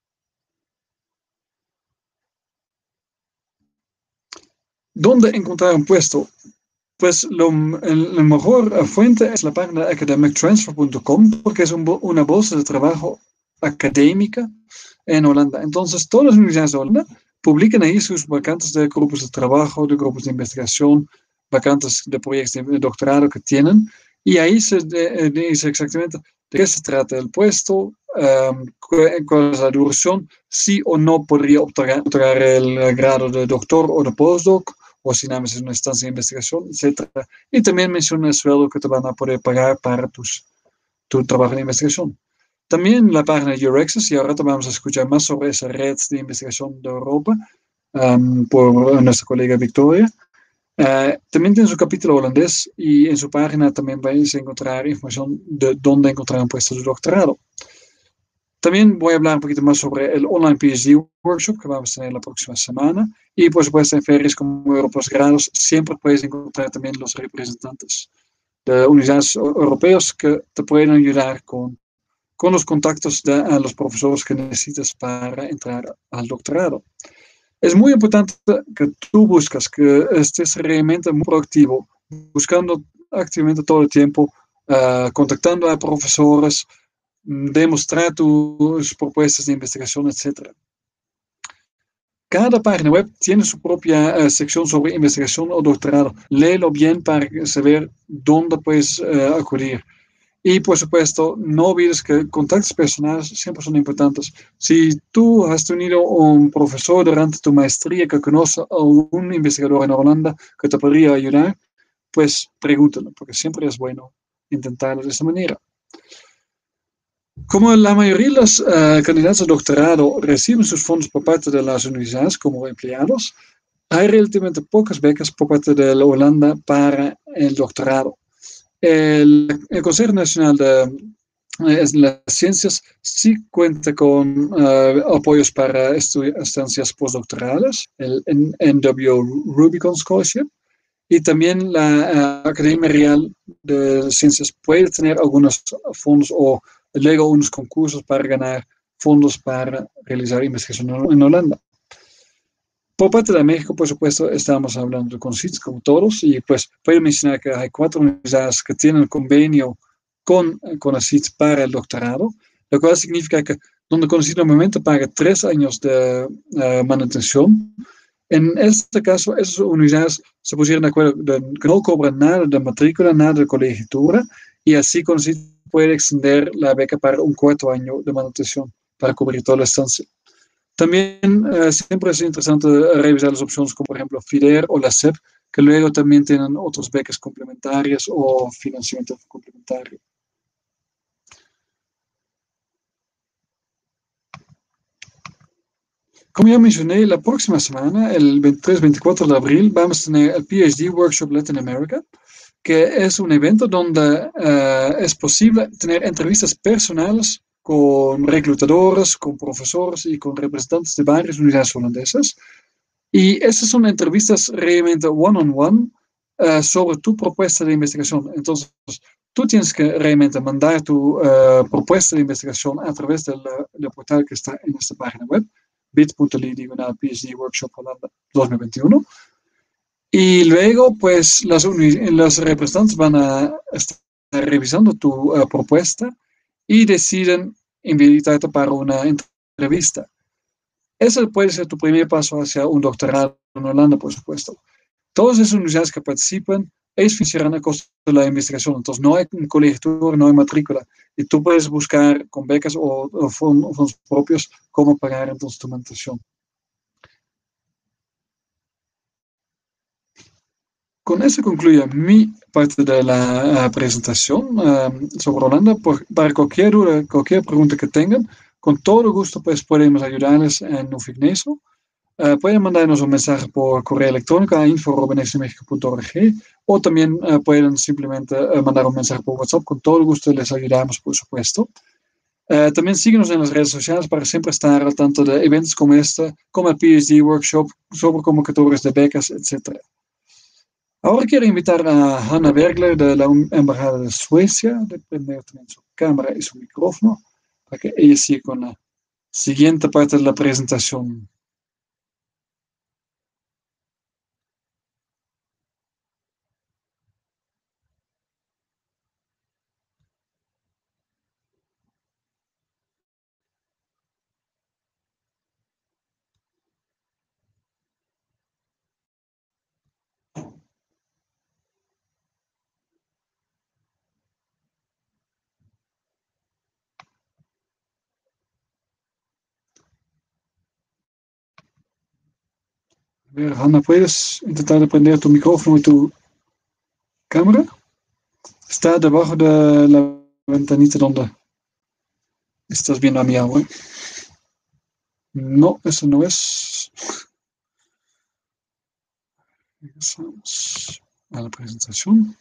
¿Dónde encontrar un puesto? Pues lo, el, la mejor fuente es la página academic transfer punto com, porque es un, una bolsa de trabajo académica en Holanda. Entonces, todas las universidades de Holanda publican ahí sus vacantes de grupos de trabajo, de grupos de investigación, vacantes de proyectos de doctorado que tienen, y ahí se dice exactamente de qué se trata el puesto, um, cuál es la duración, si o no podría otorgar el grado de doctor o de postdoc, o si nada más es una estancia de investigación, etcétera. Y también menciona el sueldo que te van a poder pagar para tus, tu trabajo de investigación. También la página de Eurexas, y ahora vamos a escuchar más sobre esa red de investigación de Europa um, por nuestra colega Victoria. Uh, también tiene su capítulo holandés y en su página también vais a encontrar información de dónde encontrar un puesto de doctorado. También voy a hablar un poquito más sobre el Online PhD Workshop que vamos a tener la próxima semana. Y por supuesto en ferias como Europosgrados siempre puedes encontrar también los representantes de universidades europeas que te pueden ayudar con, con los contactos de a los profesores que necesitas para entrar al doctorado. Es muy importante que tú buscas, que estés realmente muy proactivo, buscando activamente todo el tiempo, uh, contactando a profesores, demostrar tus propuestas de investigación, etcétera. Cada página web tiene su propia uh, sección sobre investigación o doctorado. Léelo bien para saber dónde puedes uh, acudir. Y, por supuesto, no olvides que contactos personales siempre son importantes. Si tú has tenido un profesor durante tu maestría que conoce a un investigador en Holanda que te podría ayudar, pues pregúntalo, porque siempre es bueno intentarlo de esta manera. Como la mayoría de los uh, candidatos a doctorado reciben sus fondos por parte de las universidades como empleados, hay relativamente pocas becas por parte de la Holanda para el doctorado. El, el Consejo Nacional de eh, las Ciencias sí cuenta con uh, apoyos para estancias postdoctorales, el N W Rubicon Scholarship, y también la uh, Academia Real de Ciencias puede tener algunos fondos o luego unos concursos para ganar fondos para realizar investigación en Holanda. Por parte de México, por supuesto, estamos hablando con C I T S como todos, y pues puedo mencionar que hay cuatro universidades que tienen convenio con, con la C I T S para el doctorado, lo cual significa que donde con el C I T S normalmente paga tres años de uh, manutención. En este caso, esas universidades se pusieron de acuerdo de que no cobran nada de matrícula, nada de colegiatura, y así con el C I T S puede extender la beca para un cuarto año de manutención para cubrir toda la estancia. También eh, siempre es interesante revisar las opciones como por ejemplo FIDER o la S E P, que luego también tienen otras becas complementarias o financiamiento complementario. Como ya mencioné, la próxima semana, el veintitrés veinticuatro de abril, vamos a tener el P H D Workshop Latin America, que es un evento donde uh, es posible tener entrevistas personales con reclutadores, con profesores y con representantes de varias universidades holandesas. Y esas son entrevistas realmente one-on-one uh, sobre tu propuesta de investigación. Entonces, tú tienes que realmente mandar tu uh, propuesta de investigación a través del, del portal que está en esta página web, bit.ly diagonal PhD Workshop Holanda dos mil veintiuno. Y luego, pues, las, los representantes van a estar revisando tu uh, propuesta y deciden invitarte para una entrevista. Ese puede ser tu primer paso hacia un doctorado en Holanda, por supuesto. Todas esas universidades que participan, ellos financiarán el costo de la investigación. Entonces, no hay colegiatura, no hay matrícula. Y tú puedes buscar con becas o, o fondos propios cómo pagar entonces tu manutención. Con eso concluye mi parte de la uh, presentación uh, sobre Holanda. Por, para cualquier duda, cualquier pregunta que tengan, con todo gusto pues, podemos ayudarles en Nuficneso. Uh, pueden mandarnos un mensaje por correo electrónico a info arroba nextmexico punto org o también uh, pueden simplemente uh, mandar un mensaje por WhatsApp. Con todo gusto les ayudamos, por supuesto. Uh, también síguenos en las redes sociales para siempre estar al tanto de eventos como este, como el P H D Workshop, sobre convocatorias de becas, etcétera. Ahora quiero invitar a Hanna Bergler de la Embajada de Suecia, de prender también su cámara y su micrófono, para que ella siga con la siguiente parte de la presentación. A ver, Hanna, ¿puedes intentar prender tu micrófono y tu cámara? Está debajo de la ventanita donde estás viendo a mi agua. No, eso no es. Regresamos a la presentación.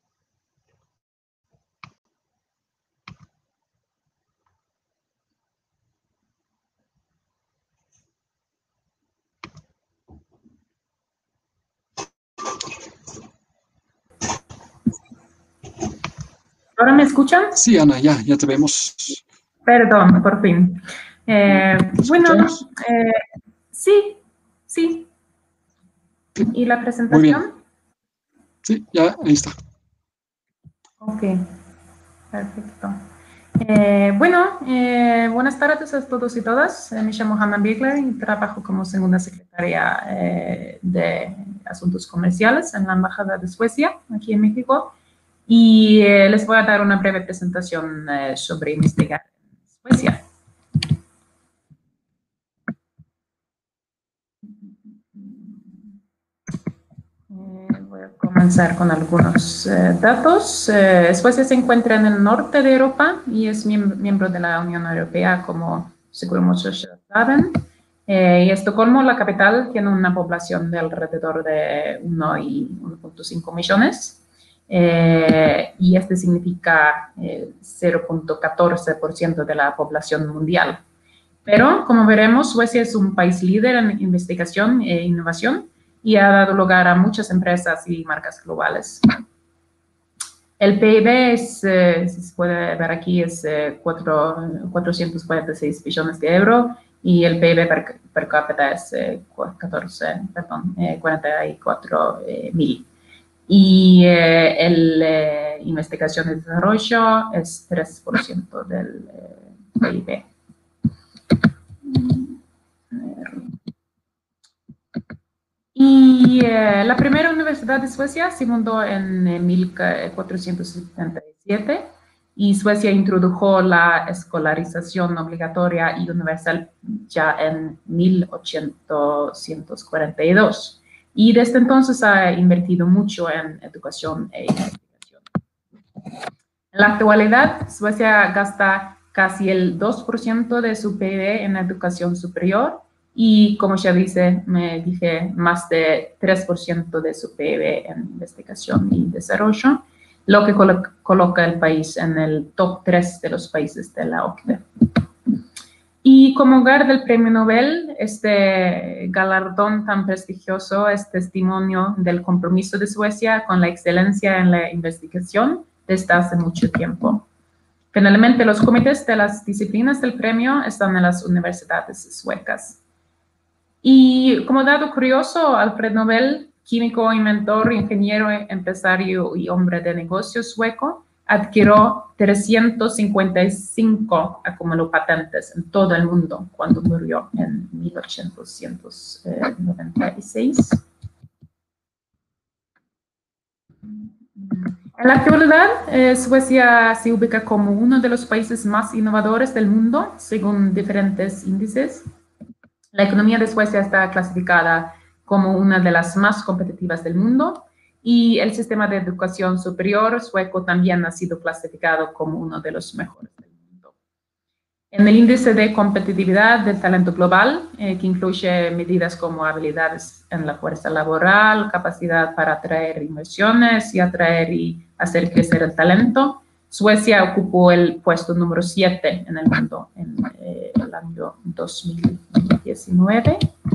¿Ahora me escuchan? Sí, Ana, ya, ya te vemos. Perdón, por fin. Eh, bueno, eh, sí, sí. Sí. ¿Y la Muy presentación? bien. Sí, ya, ahí está. Ok, perfecto. Eh, bueno, eh, buenas tardes a todos y todas. Eh, me llamo Hanna Bergler y trabajo como segunda secretaria eh, de Asuntos Comerciales en la Embajada de Suecia, aquí en México. Y eh, les voy a dar una breve presentación eh, sobre investigar en Suecia. Eh, voy a comenzar con algunos eh, datos. Eh, Suecia se encuentra en el norte de Europa y es miem miembro de la Unión Europea, como seguro muchos ya saben. Eh, y Estocolmo, la capital, tiene una población de alrededor de uno punto cinco millones. Eh, y este significa eh, cero punto catorce por ciento de la población mundial. Pero, como veremos, Suecia es un país líder en investigación e innovación y ha dado lugar a muchas empresas y marcas globales. El P I B es, eh, si se puede ver aquí, es eh, cuatro, cuatrocientos cuarenta y seis billones de euros y el P I B per, per cápita es eh, catorce, perdón, eh, cuarenta y cuatro eh, mil. Y eh, el eh, investigación y desarrollo es tres por ciento del eh, P I B. Y eh, la primera universidad de Suecia se fundó en eh, mil cuatrocientos setenta y siete y Suecia introdujo la escolarización obligatoria y universal ya en mil ochocientos cuarenta y dos. Y desde entonces ha invertido mucho en educación e investigación. En la actualidad, Suecia gasta casi el dos por ciento de su P I B en educación superior y, como ya dice, me dije, más de tres por ciento de su P I B en investigación y desarrollo, lo que colo coloca el país en el top tres de los países de la O C D E. Y como hogar del Premio Nobel, este galardón tan prestigioso es testimonio del compromiso de Suecia con la excelencia en la investigación desde hace mucho tiempo. Finalmente, los comités de las disciplinas del premio están en las universidades suecas. Y como dato curioso, Alfred Nobel, químico, inventor, ingeniero, empresario y hombre de negocios sueco, adquirió trescientos cincuenta y cinco acumuló patentes en todo el mundo cuando murió en mil ochocientos noventa y seis. En la actualidad, eh, Suecia se ubica como uno de los países más innovadores del mundo, según diferentes índices. La economía de Suecia está clasificada como una de las más competitivas del mundo y el sistema de educación superior sueco también ha sido clasificado como uno de los mejores del mundo. En el índice de competitividad del talento global, eh, que incluye medidas como habilidades en la fuerza laboral, capacidad para atraer inversiones y atraer y hacer crecer el talento, Suecia ocupó el puesto número siete en el mundo en eh, el año dos mil diecinueve.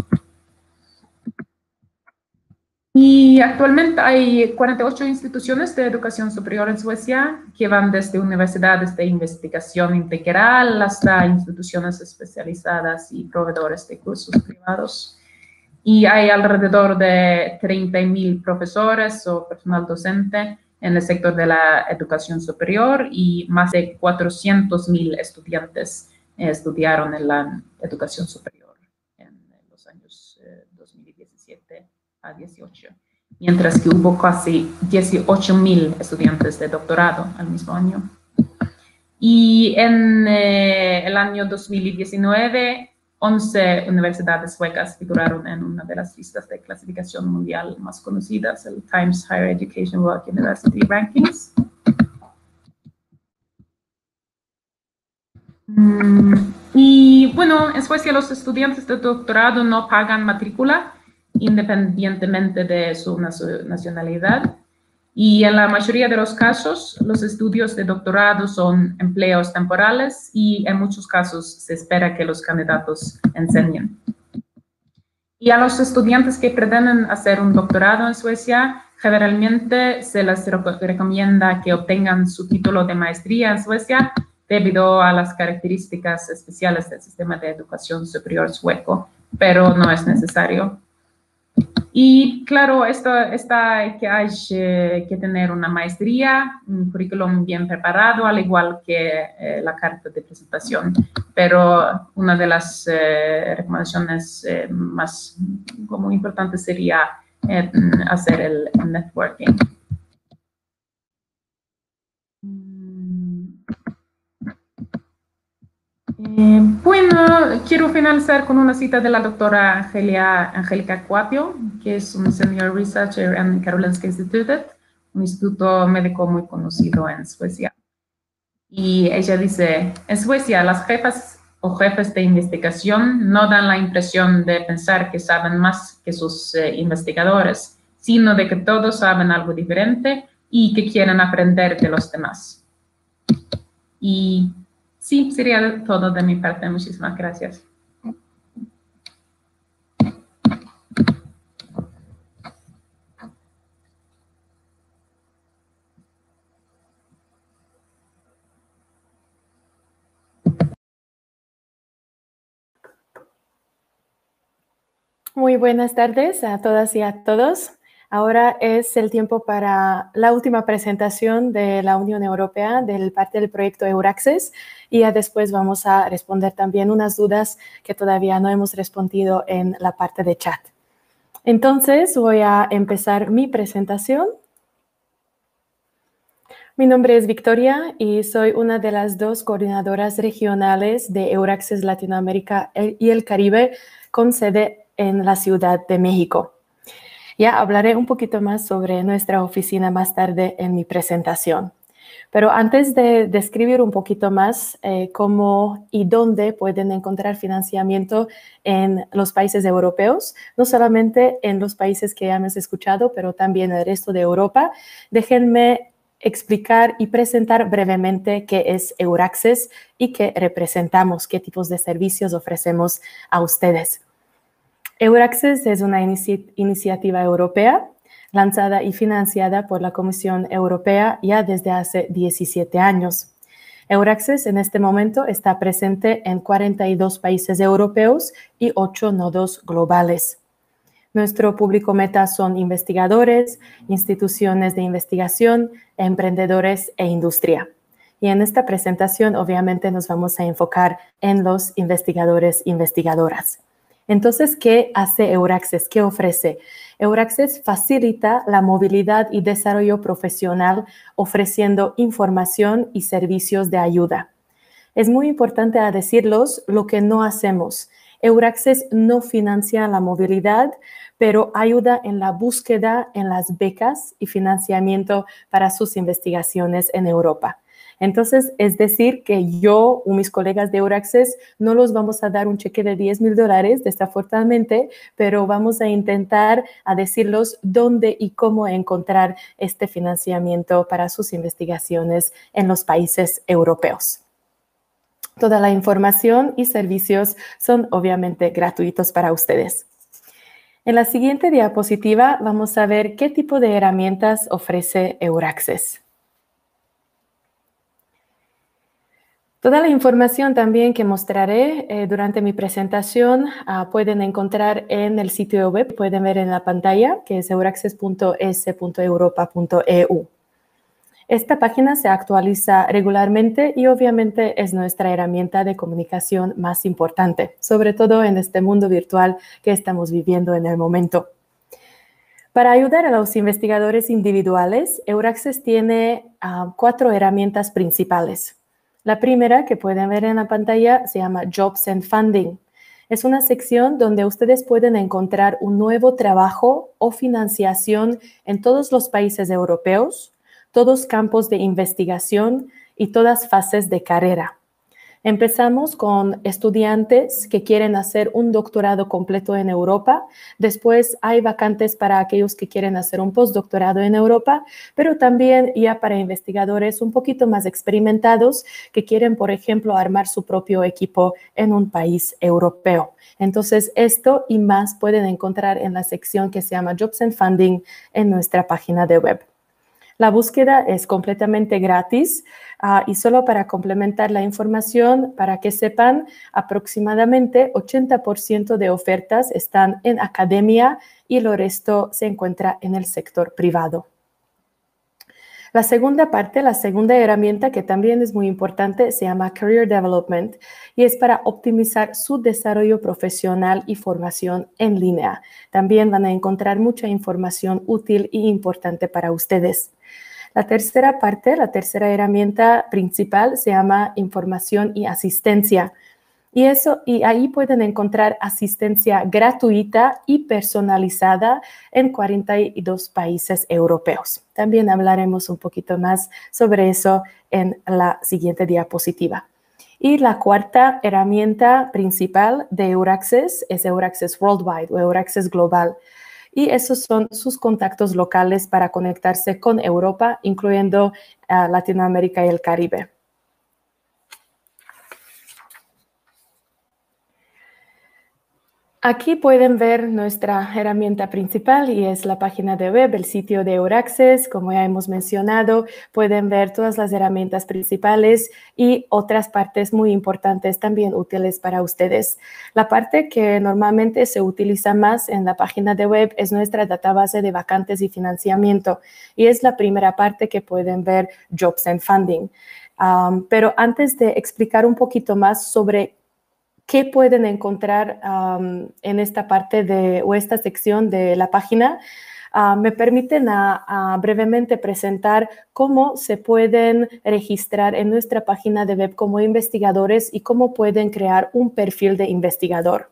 Y actualmente hay cuarenta y ocho instituciones de educación superior en Suecia que van desde universidades de investigación integral hasta instituciones especializadas y proveedores de cursos privados. Y hay alrededor de treinta mil profesores o personal docente en el sector de la educación superior y más de cuatrocientos mil estudiantes eh, estudiaron en la educación superior en los años eh, dos mil diecisiete a dieciocho, mientras que hubo casi dieciocho mil estudiantes de doctorado al mismo año. Y en eh, el año dos mil diecinueve, once universidades suecas figuraron en una de las listas de clasificación mundial más conocidas, el Times Higher Education World University Rankings. Mm, y bueno, en Suecia los estudiantes de doctorado no pagan matrícula independientemente de su nacionalidad. Y en la mayoría de los casos, los estudios de doctorado son empleos temporales y en muchos casos se espera que los candidatos enseñen. Y a los estudiantes que pretenden hacer un doctorado en Suecia, generalmente se les recomienda que obtengan su título de maestría en Suecia debido a las características especiales del sistema de educación superior sueco, pero no es necesario. Y claro, esto está que hay eh, que tener una maestría, un currículum bien preparado, al igual que eh, la carta de presentación. Pero una de las eh, recomendaciones eh, más como importantes sería eh, hacer el networking. Eh, bueno, quiero finalizar con una cita de la doctora Angelia, Angélica Cuapio, que es un Senior Researcher en Karolinska Institutet, un instituto médico muy conocido en Suecia. Y ella dice, en Suecia las jefas o jefes de investigación no dan la impresión de pensar que saben más que sus eh, investigadores, sino de que todos saben algo diferente y que quieren aprender de los demás. Y sí, sería todo de mi parte. Muchísimas gracias. Muy buenas tardes a todas y a todos. Ahora es el tiempo para la última presentación de la Unión Europea del parte del proyecto Euraccess y ya después vamos a responder también unas dudas que todavía no hemos respondido en la parte de chat. Entonces voy a empezar mi presentación. Mi nombre es Victoria y soy una de las dos coordinadoras regionales de Euraccess Latinoamérica y el Caribe con sede en la Ciudad de México. Ya hablaré un poquito más sobre nuestra oficina más tarde en mi presentación. Pero antes de describir un poquito más eh, cómo y dónde pueden encontrar financiamiento en los países europeos, no solamente en los países que ya hemos escuchado, pero también en el resto de Europa, déjenme explicar y presentar brevemente qué es Euraccess y qué representamos, qué tipos de servicios ofrecemos a ustedes. Euraccess es una inici- iniciativa europea lanzada y financiada por la Comisión Europea ya desde hace diecisiete años. Euraccess en este momento está presente en cuarenta y dos países europeos y ocho nodos globales. Nuestro público meta son investigadores, instituciones de investigación, emprendedores e industria. Y en esta presentación obviamente nos vamos a enfocar en los investigadores e investigadoras. Entonces, ¿qué hace Euraccess? ¿Qué ofrece? Euraccess facilita la movilidad y desarrollo profesional ofreciendo información y servicios de ayuda. Es muy importante a decirlos lo que no hacemos. Euraccess no financia la movilidad, pero ayuda en la búsqueda en las becas y financiamiento para sus investigaciones en Europa. Entonces, es decir, que yo o mis colegas de Euraccess no los vamos a dar un cheque de diez mil dólares, desafortunadamente, pero vamos a intentar a decirlos dónde y cómo encontrar este financiamiento para sus investigaciones en los países europeos. Toda la información y servicios son obviamente gratuitos para ustedes. En la siguiente diapositiva vamos a ver qué tipo de herramientas ofrece Euraccess. Toda la información también que mostraré eh, durante mi presentación uh, pueden encontrar en el sitio web, pueden ver en la pantalla, que es euraccess punto es punto europa punto e u. Esta página se actualiza regularmente y obviamente es nuestra herramienta de comunicación más importante, sobre todo en este mundo virtual que estamos viviendo en el momento. Para ayudar a los investigadores individuales, Euraccess tiene uh, cuatro herramientas principales. La primera que pueden ver en la pantalla se llama Jobs and Funding. Es una sección donde ustedes pueden encontrar un nuevo trabajo o financiación en todos los países europeos, todos campos de investigación y todas fases de carrera. Empezamos con estudiantes que quieren hacer un doctorado completo en Europa. Después hay vacantes para aquellos que quieren hacer un postdoctorado en Europa, pero también ya para investigadores un poquito más experimentados que quieren, por ejemplo, armar su propio equipo en un país europeo. Entonces, esto y más pueden encontrar en la sección que se llama Jobs and Funding en nuestra página de web. La búsqueda es completamente gratis uh, y solo para complementar la información, para que sepan, aproximadamente ochenta por ciento de ofertas están en academia y lo resto se encuentra en el sector privado. La segunda parte, la segunda herramienta que también es muy importante, se llama Career Development y es para optimizar su desarrollo profesional y formación en línea. También van a encontrar mucha información útil e importante para ustedes. La tercera parte, la tercera herramienta principal se llama Información y Asistencia. Y, eso, y ahí pueden encontrar asistencia gratuita y personalizada en cuarenta y dos países europeos. También hablaremos un poquito más sobre eso en la siguiente diapositiva. Y la cuarta herramienta principal de Euraccess es Euraccess Worldwide o Euraccess Global. Y esos son sus contactos locales para conectarse con Europa, incluyendo uh, Latinoamérica y el Caribe. Aquí pueden ver nuestra herramienta principal y es la página de web, el sitio de EURACSES. Como ya hemos mencionado, pueden ver todas las herramientas principales y otras partes muy importantes también útiles para ustedes. La parte que normalmente se utiliza más en la página de web es nuestra database de vacantes y financiamiento y es la primera parte que pueden ver, Jobs and Funding. Um, pero antes de explicar un poquito más sobre qué pueden encontrar um, en esta parte de, o esta sección de la página, uh, me permiten a, a brevemente presentar cómo se pueden registrar en nuestra página de web como investigadores y cómo pueden crear un perfil de investigador.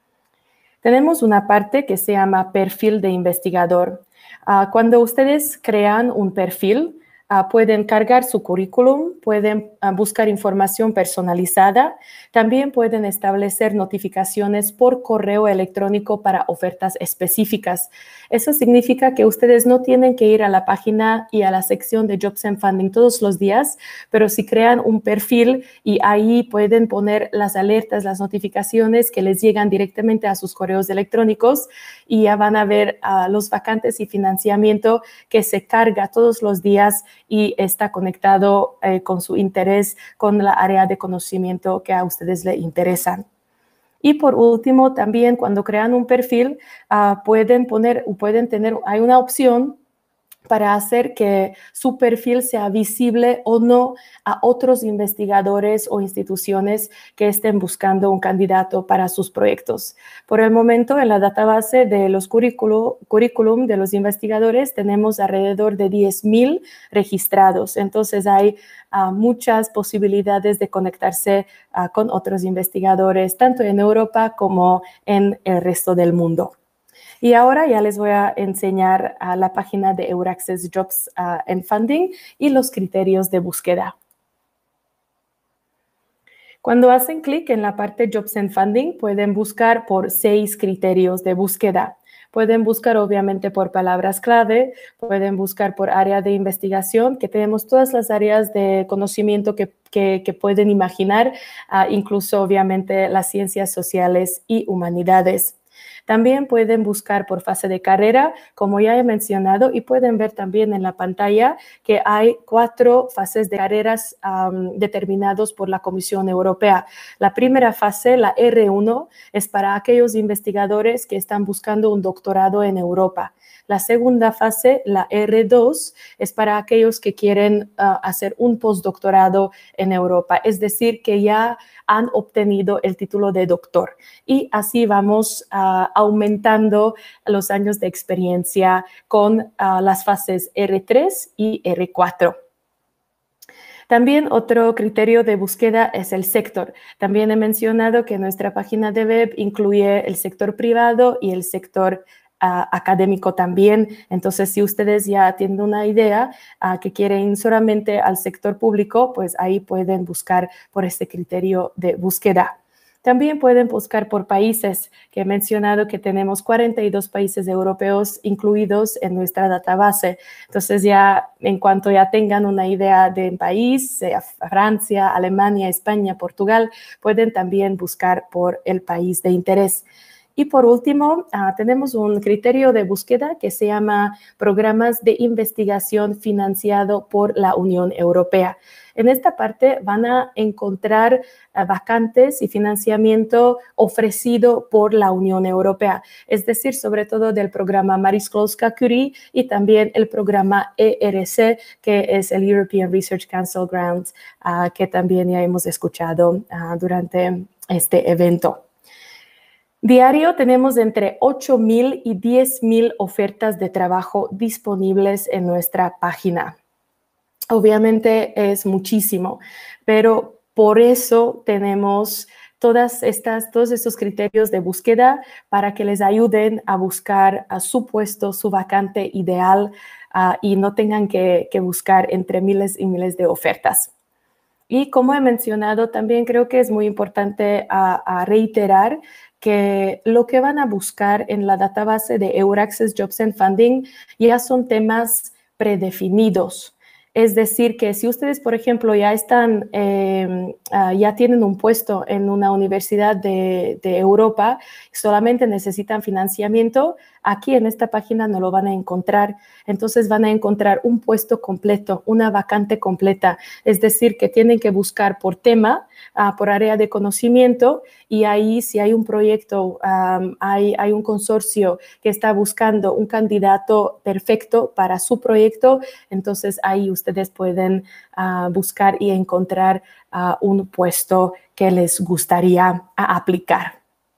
Tenemos una parte que se llama perfil de investigador. Uh, cuando ustedes crean un perfil, Uh, pueden cargar su currículum, pueden uh, buscar información personalizada, también pueden establecer notificaciones por correo electrónico para ofertas específicas. Eso significa que ustedes no tienen que ir a la página y a la sección de Jobs and Funding todos los días, pero si crean un perfil y ahí pueden poner las alertas, las notificaciones que les llegan directamente a sus correos electrónicos y ya van a ver uh, los vacantes y financiamiento que se carga todos los días y está conectado eh, con su interés, con la área de conocimiento que a ustedes les interesan. Y por último, también cuando crean un perfil, uh, pueden poner, pueden tener, hay una opción para hacer que su perfil sea visible o no a otros investigadores o instituciones que estén buscando un candidato para sus proyectos. Por el momento, en la database de los currículum, currículum de los investigadores tenemos alrededor de diez mil registrados. Entonces, hay uh, muchas posibilidades de conectarse uh, con otros investigadores, tanto en Europa como en el resto del mundo. Y ahora ya les voy a enseñar a la página de EURACSES Jobs uh, and Funding y los criterios de búsqueda. Cuando hacen clic en la parte Jobs and Funding, pueden buscar por seis criterios de búsqueda. Pueden buscar obviamente por palabras clave, pueden buscar por área de investigación, que tenemos todas las áreas de conocimiento que, que, que pueden imaginar, uh, incluso obviamente las ciencias sociales y humanidades. También pueden buscar por fase de carrera, como ya he mencionado, y pueden ver también en la pantalla que hay cuatro fases de carreras um, determinados por la Comisión Europea. La primera fase, la R uno, es para aquellos investigadores que están buscando un doctorado en Europa. La segunda fase, la R dos, es para aquellos que quieren uh, hacer un postdoctorado en Europa, es decir, que ya han obtenido el título de doctor. Y así vamos uh, aumentando los años de experiencia con uh, las fases R tres y R cuatro. También otro criterio de búsqueda es el sector. También he mencionado que nuestra página de web incluye el sector privado y el sector Uh, académico también. Entonces, si ustedes ya tienen una idea uh, que quieren solamente al sector público, pues ahí pueden buscar por este criterio de búsqueda. También pueden buscar por países, que he mencionado que tenemos cuarenta y dos países europeos incluidos en nuestra database. Entonces, ya en cuanto ya tengan una idea de un país, sea Francia, Alemania, España, Portugal, pueden también buscar por el país de interés. Y por último, uh, tenemos un criterio de búsqueda que se llama Programas de Investigación financiado por la Unión Europea. En esta parte van a encontrar uh, vacantes y financiamiento ofrecido por la Unión Europea, es decir, sobre todo del programa Marie Sklodowska-Curie y también el programa E R C, que es el European Research Council Grant, uh, que también ya hemos escuchado uh, durante este evento. Diario tenemos entre ocho mil y diez mil ofertas de trabajo disponibles en nuestra página. Obviamente es muchísimo, pero por eso tenemos todas estas, todos estos criterios de búsqueda para que les ayuden a buscar a su puesto, su vacante ideal uh, y no tengan que, que buscar entre miles y miles de ofertas. Y como he mencionado, también creo que es muy importante a, a reiterar que lo que van a buscar en la database de EURACSES Jobs and Funding ya son temas predefinidos. Es decir, que si ustedes, por ejemplo, ya están, eh, uh, ya tienen un puesto en una universidad de, de Europa, solamente necesitan financiamiento, aquí en esta página no lo van a encontrar. Entonces van a encontrar un puesto completo, una vacante completa. Es decir, que tienen que buscar por tema, uh, por área de conocimiento, y ahí si hay un proyecto, um, hay, hay un consorcio que está buscando un candidato perfecto para su proyecto, entonces ahí ustedes pueden uh, buscar y encontrar uh, un puesto que les gustaría uh, aplicar.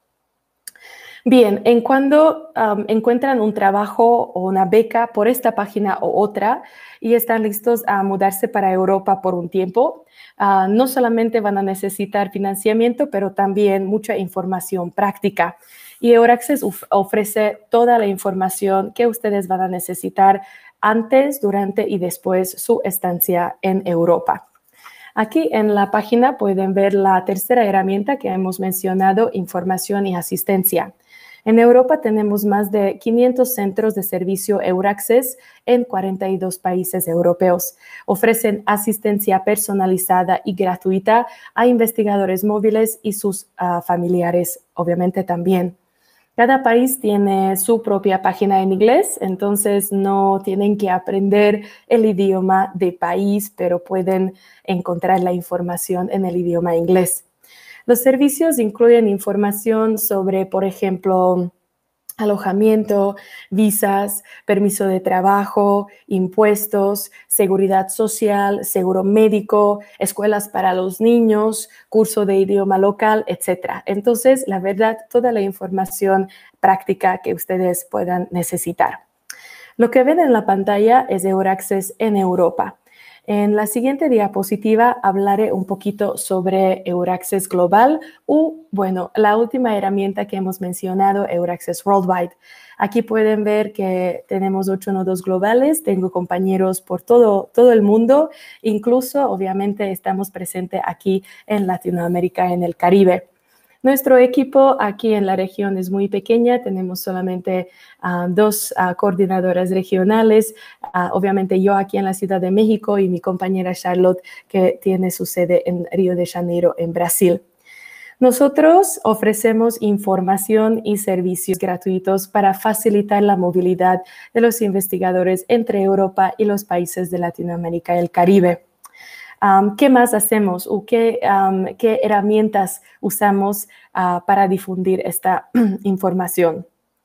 Bien, en cuando um, encuentran un trabajo o una beca por esta página o otra y están listos a mudarse para Europa por un tiempo, uh, no solamente van a necesitar financiamiento, pero también mucha información práctica. Y Euraccess ofrece toda la información que ustedes van a necesitar antes, durante y después su estancia en Europa. Aquí en la página pueden ver la tercera herramienta que hemos mencionado, información y asistencia. En Europa tenemos más de quinientos centros de servicio Euraccess en cuarenta y dos países europeos. Ofrecen asistencia personalizada y gratuita a investigadores móviles y sus uh, familiares, obviamente también. Cada país tiene su propia página en inglés, entonces no tienen que aprender el idioma de país, pero pueden encontrar la información en el idioma inglés. Los servicios incluyen información sobre, por ejemplo, alojamiento, visas, permiso de trabajo, impuestos, seguridad social, seguro médico, escuelas para los niños, curso de idioma local, etcétera. Entonces, la verdad, toda la información práctica que ustedes puedan necesitar. Lo que ven en la pantalla es Euraccess en Europa. En la siguiente diapositiva hablaré un poquito sobre Euraccess Global o, bueno, la última herramienta que hemos mencionado, Euraccess Worldwide. Aquí pueden ver que tenemos ocho nodos globales, tengo compañeros por todo, todo el mundo, incluso, obviamente, estamos presentes aquí en Latinoamérica, en el Caribe. Nuestro equipo aquí en la región es muy pequeña, tenemos solamente uh, dos uh, coordinadoras regionales, uh, obviamente yo aquí en la Ciudad de México y mi compañera Charlotte que tiene su sede en Río de Janeiro, en Brasil. Nosotros ofrecemos información y servicios gratuitos para facilitar la movilidad de los investigadores entre Europa y los países de Latinoamérica y el Caribe. Um, ¿Qué más hacemos o qué, um, qué herramientas usamos uh, para difundir esta información?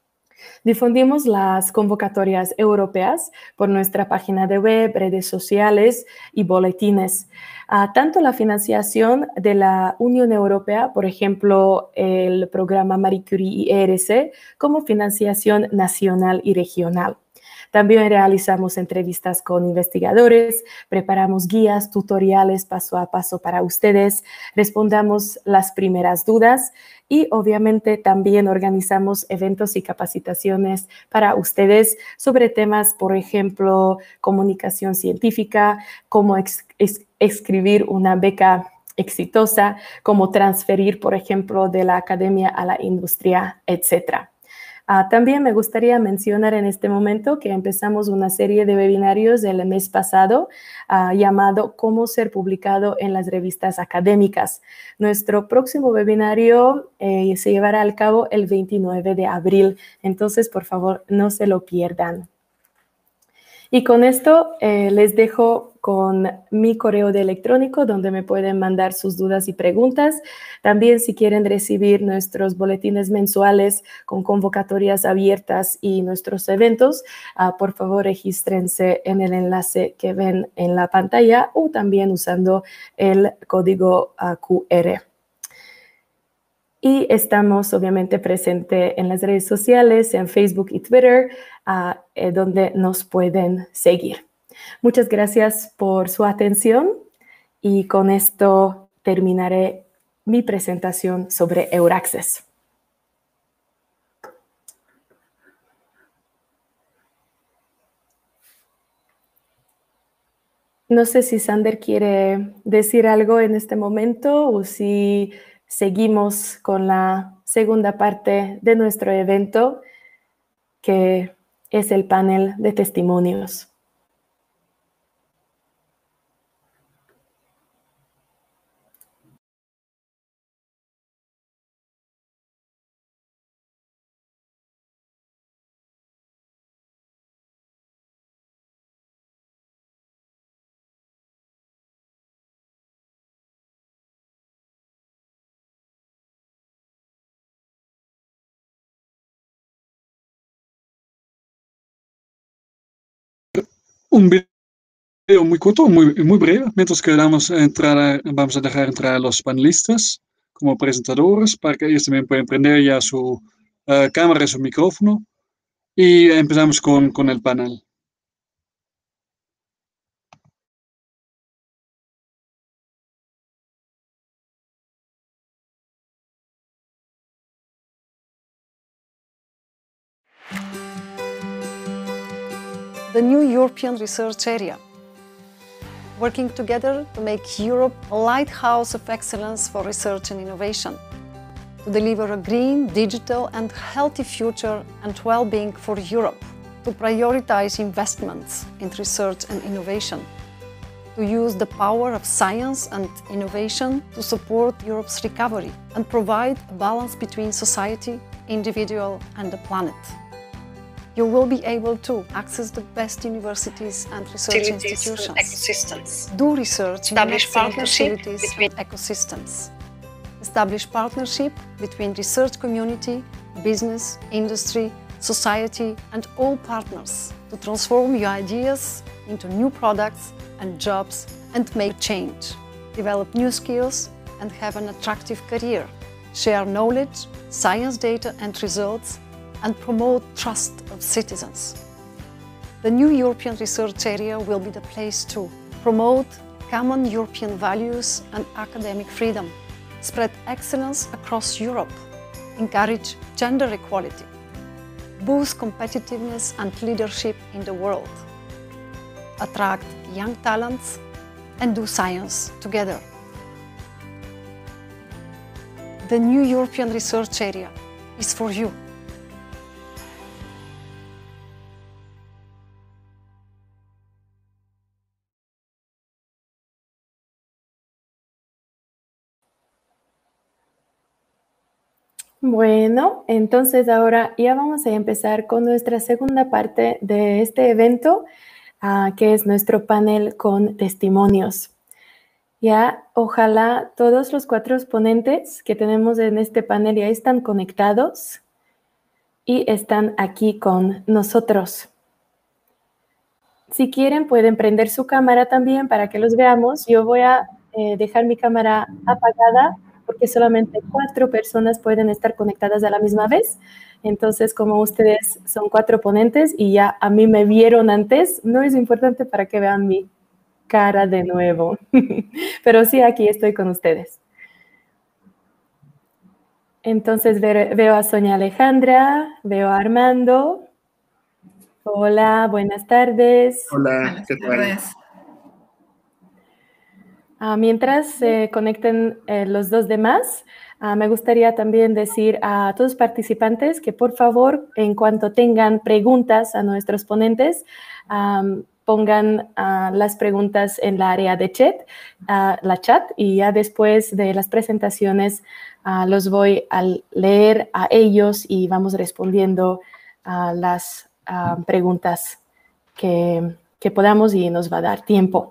Difundimos las convocatorias europeas por nuestra página de web, redes sociales y boletines. Uh, tanto la financiación de la Unión Europea, por ejemplo, el programa Marie Curie y E R C, como financiación nacional y regional. También realizamos entrevistas con investigadores, preparamos guías, tutoriales paso a paso para ustedes, respondamos las primeras dudas y obviamente también organizamos eventos y capacitaciones para ustedes sobre temas, por ejemplo, comunicación científica, cómo ex- ex- escribir una beca exitosa, cómo transferir, por ejemplo, de la academia a la industria, etcétera. Uh, también me gustaría mencionar en este momento que empezamos una serie de webinarios el mes pasado uh, llamado Cómo ser publicado en las revistas académicas. Nuestro próximo webinario eh, se llevará a cabo el veintinueve de abril, entonces por favor no se lo pierdan. Y con esto eh, les dejo con mi correo de electrónico donde me pueden mandar sus dudas y preguntas. También si quieren recibir nuestros boletines mensuales con convocatorias abiertas y nuestros eventos, uh, por favor regístrense en el enlace que ven en la pantalla o también usando el código uh, Q R. Y estamos obviamente presentes en las redes sociales, en Facebook y Twitter, uh, eh, donde nos pueden seguir. Muchas gracias por su atención y con esto terminaré mi presentación sobre Euraccess. No sé si Sander quiere decir algo en este momento o si seguimos con la segunda parte de nuestro evento, que es el panel de testimonios. un video muy corto, muy, muy breve, mientras que damos entrada, vamos a dejar entrar a los panelistas como presentadores para que ellos también puedan prender ya su uh, cámara y su micrófono. Y empezamos con, con el panel. The new European Research Area, working together to make Europe a lighthouse of excellence for research and innovation, to deliver a green, digital and healthy future and well-being for Europe, to prioritize investments in research and innovation, to use the power of science and innovation to support Europe's recovery and provide a balance between society, individual and the planet. You will be able to access the best universities and research institutions, and ecosystems, do research in establish partnerships between ecosystems, establish partnership between research community, business, industry, society and all partners to transform your ideas into new products and jobs and make change, develop new skills and have an attractive career, share knowledge, science data and results and promote trust of citizens. The new European Research Area will be the place to promote common European values and academic freedom, spread excellence across Europe, encourage gender equality, boost competitiveness and leadership in the world, attract young talents and do science together. The new European Research Area is for you. Bueno, entonces ahora ya vamos a empezar con nuestra segunda parte de este evento, uh, que es nuestro panel con testimonios. Ya, ojalá todos los cuatro ponentes que tenemos en este panel ya están conectados y están aquí con nosotros. Si quieren, pueden prender su cámara también para que los veamos. Yo voy a eh, dejar mi cámara apagada porque solamente cuatro personas pueden estar conectadas a la misma vez. Entonces, como ustedes son cuatro ponentes y ya a mí me vieron antes, no es importante para que vean mi cara de nuevo. Pero sí, aquí estoy con ustedes. Entonces, veo, veo a Sonia Alejandra, veo a Armando. Hola, buenas tardes. Hola, ¿qué tal? Uh, mientras se uh, conecten eh, los dos demás, uh, me gustaría también decir a todos los participantes que por favor, en cuanto tengan preguntas a nuestros ponentes, um, pongan uh, las preguntas en la área de chat, uh, la chat, y ya después de las presentaciones uh, los voy a leer a ellos y vamos respondiendo a uh, las uh, preguntas que, que podamos y nos va a dar tiempo.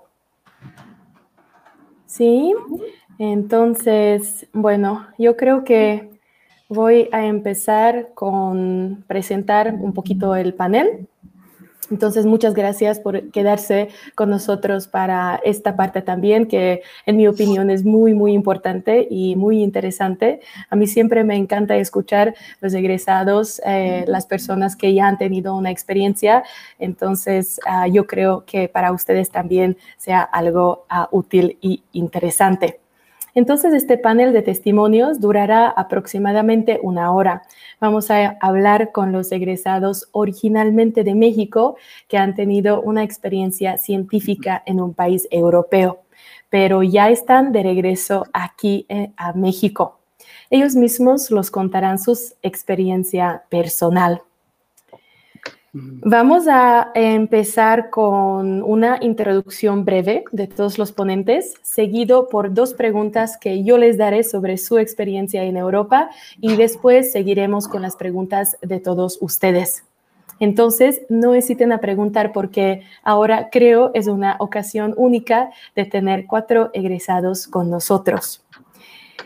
Sí, entonces, bueno, yo creo que voy a empezar con presentar un poquito el panel. Entonces, muchas gracias por quedarse con nosotros para esta parte también, que en mi opinión es muy, muy importante y muy interesante. A mí siempre me encanta escuchar los egresados, eh, las personas que ya han tenido una experiencia. Entonces, uh, yo creo que para ustedes también sea algo uh, útil y interesante. Entonces, este panel de testimonios durará aproximadamente una hora. Vamos a hablar con los egresados originalmente de México que han tenido una experiencia científica en un país europeo, pero ya están de regreso aquí eh, a México. Ellos mismos los contarán su experiencia personal. Vamos a empezar con una introducción breve de todos los ponentes, seguido por dos preguntas que yo les daré sobre su experiencia en Europa y después seguiremos con las preguntas de todos ustedes. Entonces, no hesiten a preguntar porque ahora creo es una ocasión única de tener cuatro egresados con nosotros.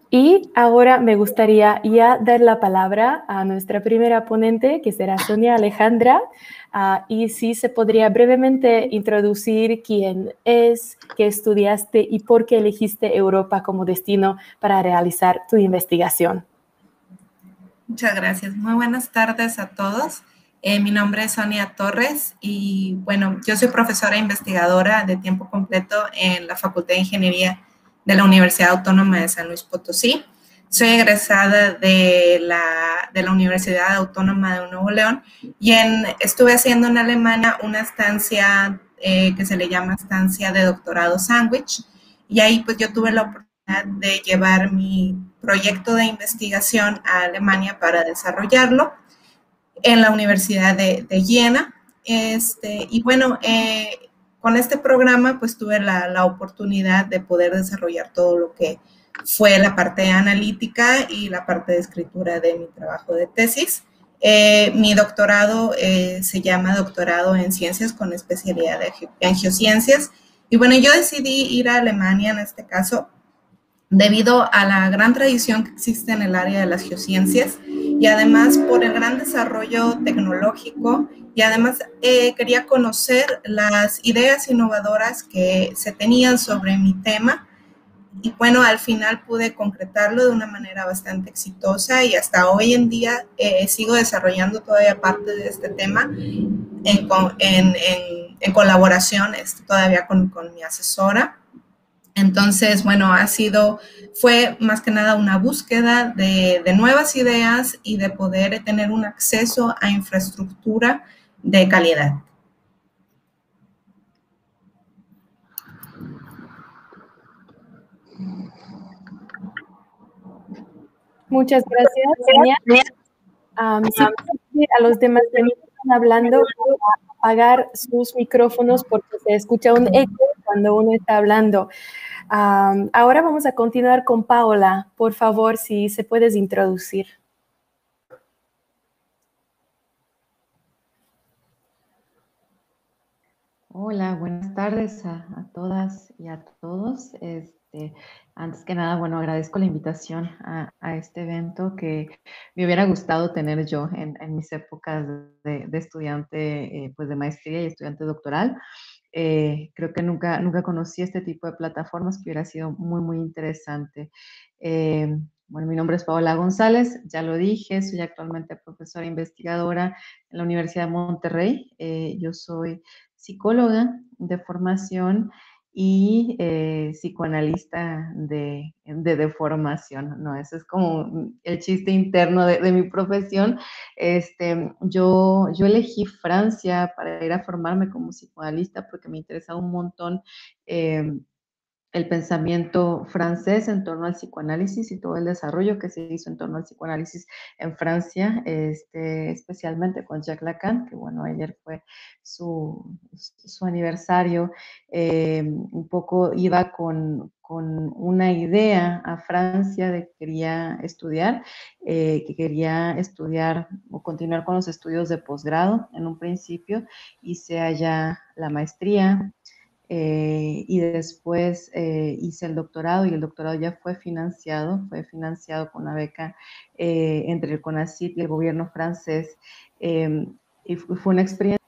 Y ahora me gustaría ya dar la palabra a nuestra primera ponente, que será Sonia Alejandra, uh, y si se podría brevemente introducir quién es, qué estudiaste y por qué elegiste Europa como destino para realizar tu investigación. Muchas gracias. Muy buenas tardes a todos. Eh, mi nombre es Sonia Torres y, bueno, yo soy profesora e investigadora de tiempo completo en la Facultad de Ingeniería de la Universidad Autónoma de San Luis Potosí. Soy egresada de la, de la Universidad Autónoma de Nuevo León y en, estuve haciendo en Alemania una estancia eh, que se le llama estancia de doctorado sándwich, y ahí pues yo tuve la oportunidad de llevar mi proyecto de investigación a Alemania para desarrollarlo en la Universidad de, de Jena. Este, y bueno, eh, con este programa pues tuve la, la oportunidad de poder desarrollar todo lo que fue la parte analítica y la parte de escritura de mi trabajo de tesis. Eh, mi doctorado eh, se llama Doctorado en Ciencias con especialidad de, en Geociencias. Y bueno, yo decidí ir a Alemania en este caso debido a la gran tradición que existe en el área de las geociencias y además por el gran desarrollo tecnológico, y además eh, quería conocer las ideas innovadoras que se tenían sobre mi tema. Y bueno, al final pude concretarlo de una manera bastante exitosa y hasta hoy en día eh, sigo desarrollando todavía parte de este tema en, en, en, en colaboración este, todavía con, con mi asesora. Entonces, bueno, ha sido, fue más que nada una búsqueda de, de nuevas ideas y de poder tener un acceso a infraestructura de calidad. Muchas gracias, Sonia. Um, si puedo pedir a los demás que están hablando a apagar sus micrófonos porque se escucha un eco cuando uno está hablando. Um, ahora vamos a continuar con Paola. Por favor, si se puedes introducir. Hola, buenas tardes a, a todas y a todos. Este, antes que nada, bueno, agradezco la invitación a, a este evento que me hubiera gustado tener yo en, en mis épocas de, de estudiante eh, pues de maestría y estudiante doctoral. Eh, creo que nunca, nunca conocí este tipo de plataformas, que hubiera sido muy, muy interesante. Eh, bueno, mi nombre es Paola González, ya lo dije, soy actualmente profesora investigadora en la Universidad de Monterrey. Eh, yo soy psicóloga de formación y eh, psicoanalista de, de, de formación, ¿no? Ese es como el chiste interno de, de mi profesión. Este, yo, yo elegí Francia para ir a formarme como psicoanalista porque me interesaba un montón eh, el pensamiento francés en torno al psicoanálisis y todo el desarrollo que se hizo en torno al psicoanálisis en Francia, este, especialmente con Jacques Lacan, que bueno, ayer fue su, su aniversario. Eh, un poco iba con, con una idea a Francia de que quería estudiar, eh, que quería estudiar o continuar con los estudios de posgrado en un principio, hice allá la maestría. Eh, y después eh, hice el doctorado y el doctorado ya fue financiado, fue financiado con una beca eh, entre el CONACYT y el gobierno francés, eh, y fue una experiencia.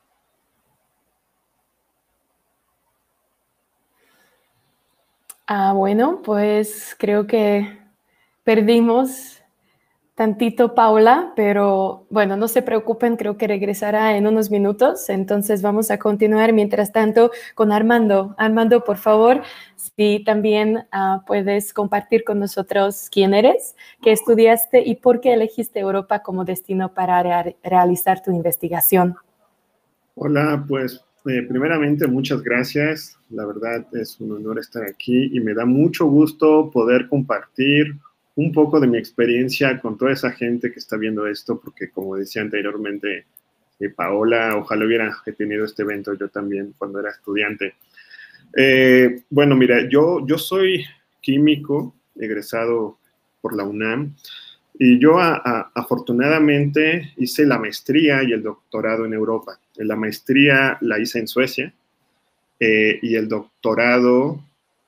Ah, bueno, pues creo que perdimos tantito Paula, pero bueno, no se preocupen, creo que regresará en unos minutos, entonces vamos a continuar mientras tanto con Armando. Armando, por favor, si también uh, puedes compartir con nosotros quién eres, qué estudiaste y por qué elegiste Europa como destino para re realizar tu investigación. Hola, pues eh, primeramente muchas gracias, la verdad es un honor estar aquí y me da mucho gusto poder compartir un poco de mi experiencia con toda esa gente que está viendo esto, porque como decía anteriormente eh, Paola, ojalá hubiera tenido este evento yo también cuando era estudiante. Eh, bueno, mira, yo, yo soy químico, egresado por la UNAM, y yo a, a, afortunadamente hice la maestría y el doctorado en Europa. La maestría la hice en Suecia eh, y el doctorado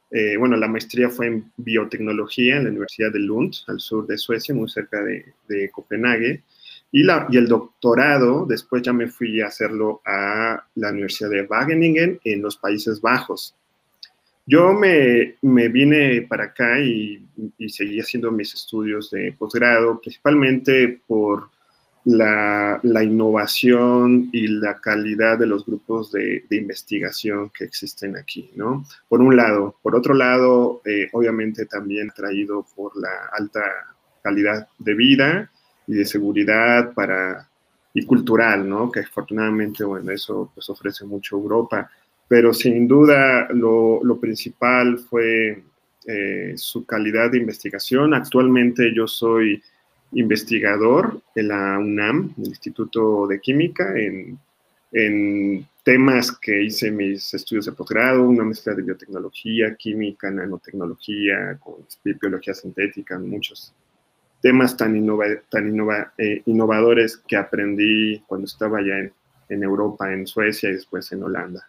Eh, bueno, la maestría fue en biotecnología en la Universidad de Lund, al sur de Suecia, muy cerca de, de Copenhague. Y, la, y el doctorado, después ya me fui a hacerlo a la Universidad de Wageningen en los Países Bajos. Yo me, me vine para acá y, y seguí haciendo mis estudios de posgrado, principalmente por la, la innovación y la calidad de los grupos de, de investigación que existen aquí, ¿no? Por un lado. Por otro lado, eh, obviamente también atraído por la alta calidad de vida y de seguridad para, y cultural, ¿no? Que afortunadamente, bueno, eso pues ofrece mucho Europa. Pero sin duda lo, lo principal fue eh, su calidad de investigación. Actualmente yo soy investigador en la UNAM, en el Instituto de Química, en, en temas que hice mis estudios de posgrado, una mezcla de biotecnología, química, nanotecnología, con biología sintética, muchos temas tan, innova, tan innova, eh, innovadores que aprendí cuando estaba allá en, en Europa, en Suecia y después en Holanda.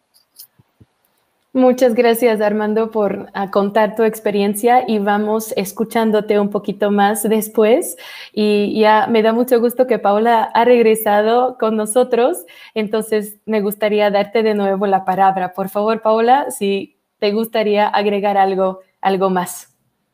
Muchas gracias, Armando, por uh, contar tu experiencia y vamos escuchándote un poquito más después. Y ya me da mucho gusto que Paola ha regresado con nosotros, entonces me gustaría darte de nuevo la palabra. Por favor, Paola, si te gustaría agregar algo, algo más.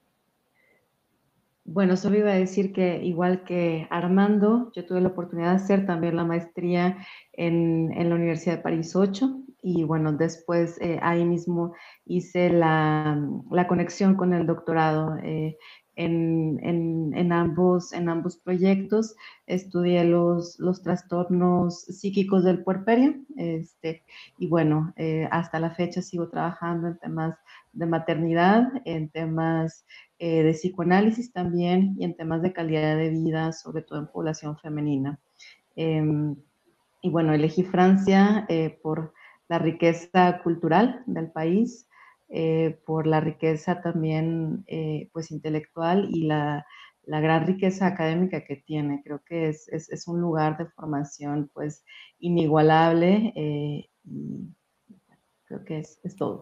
Bueno, solo iba a decir que igual que Armando, yo tuve la oportunidad de hacer también la maestría en, en la Universidad de París ocho y bueno, después eh, ahí mismo hice la, la conexión con el doctorado. Eh, en, en, en, ambos, en ambos proyectos estudié los, los trastornos psíquicos del puerperio este, y bueno, eh, hasta la fecha sigo trabajando en temas de maternidad, en temas eh, de psicoanálisis también y en temas de calidad de vida, sobre todo en población femenina. Eh, y bueno, elegí Francia eh, por la riqueza cultural del país, eh, por la riqueza también eh, pues intelectual y la, la gran riqueza académica que tiene. Creo que es, es, es un lugar de formación pues inigualable eh, y creo que es, es todo.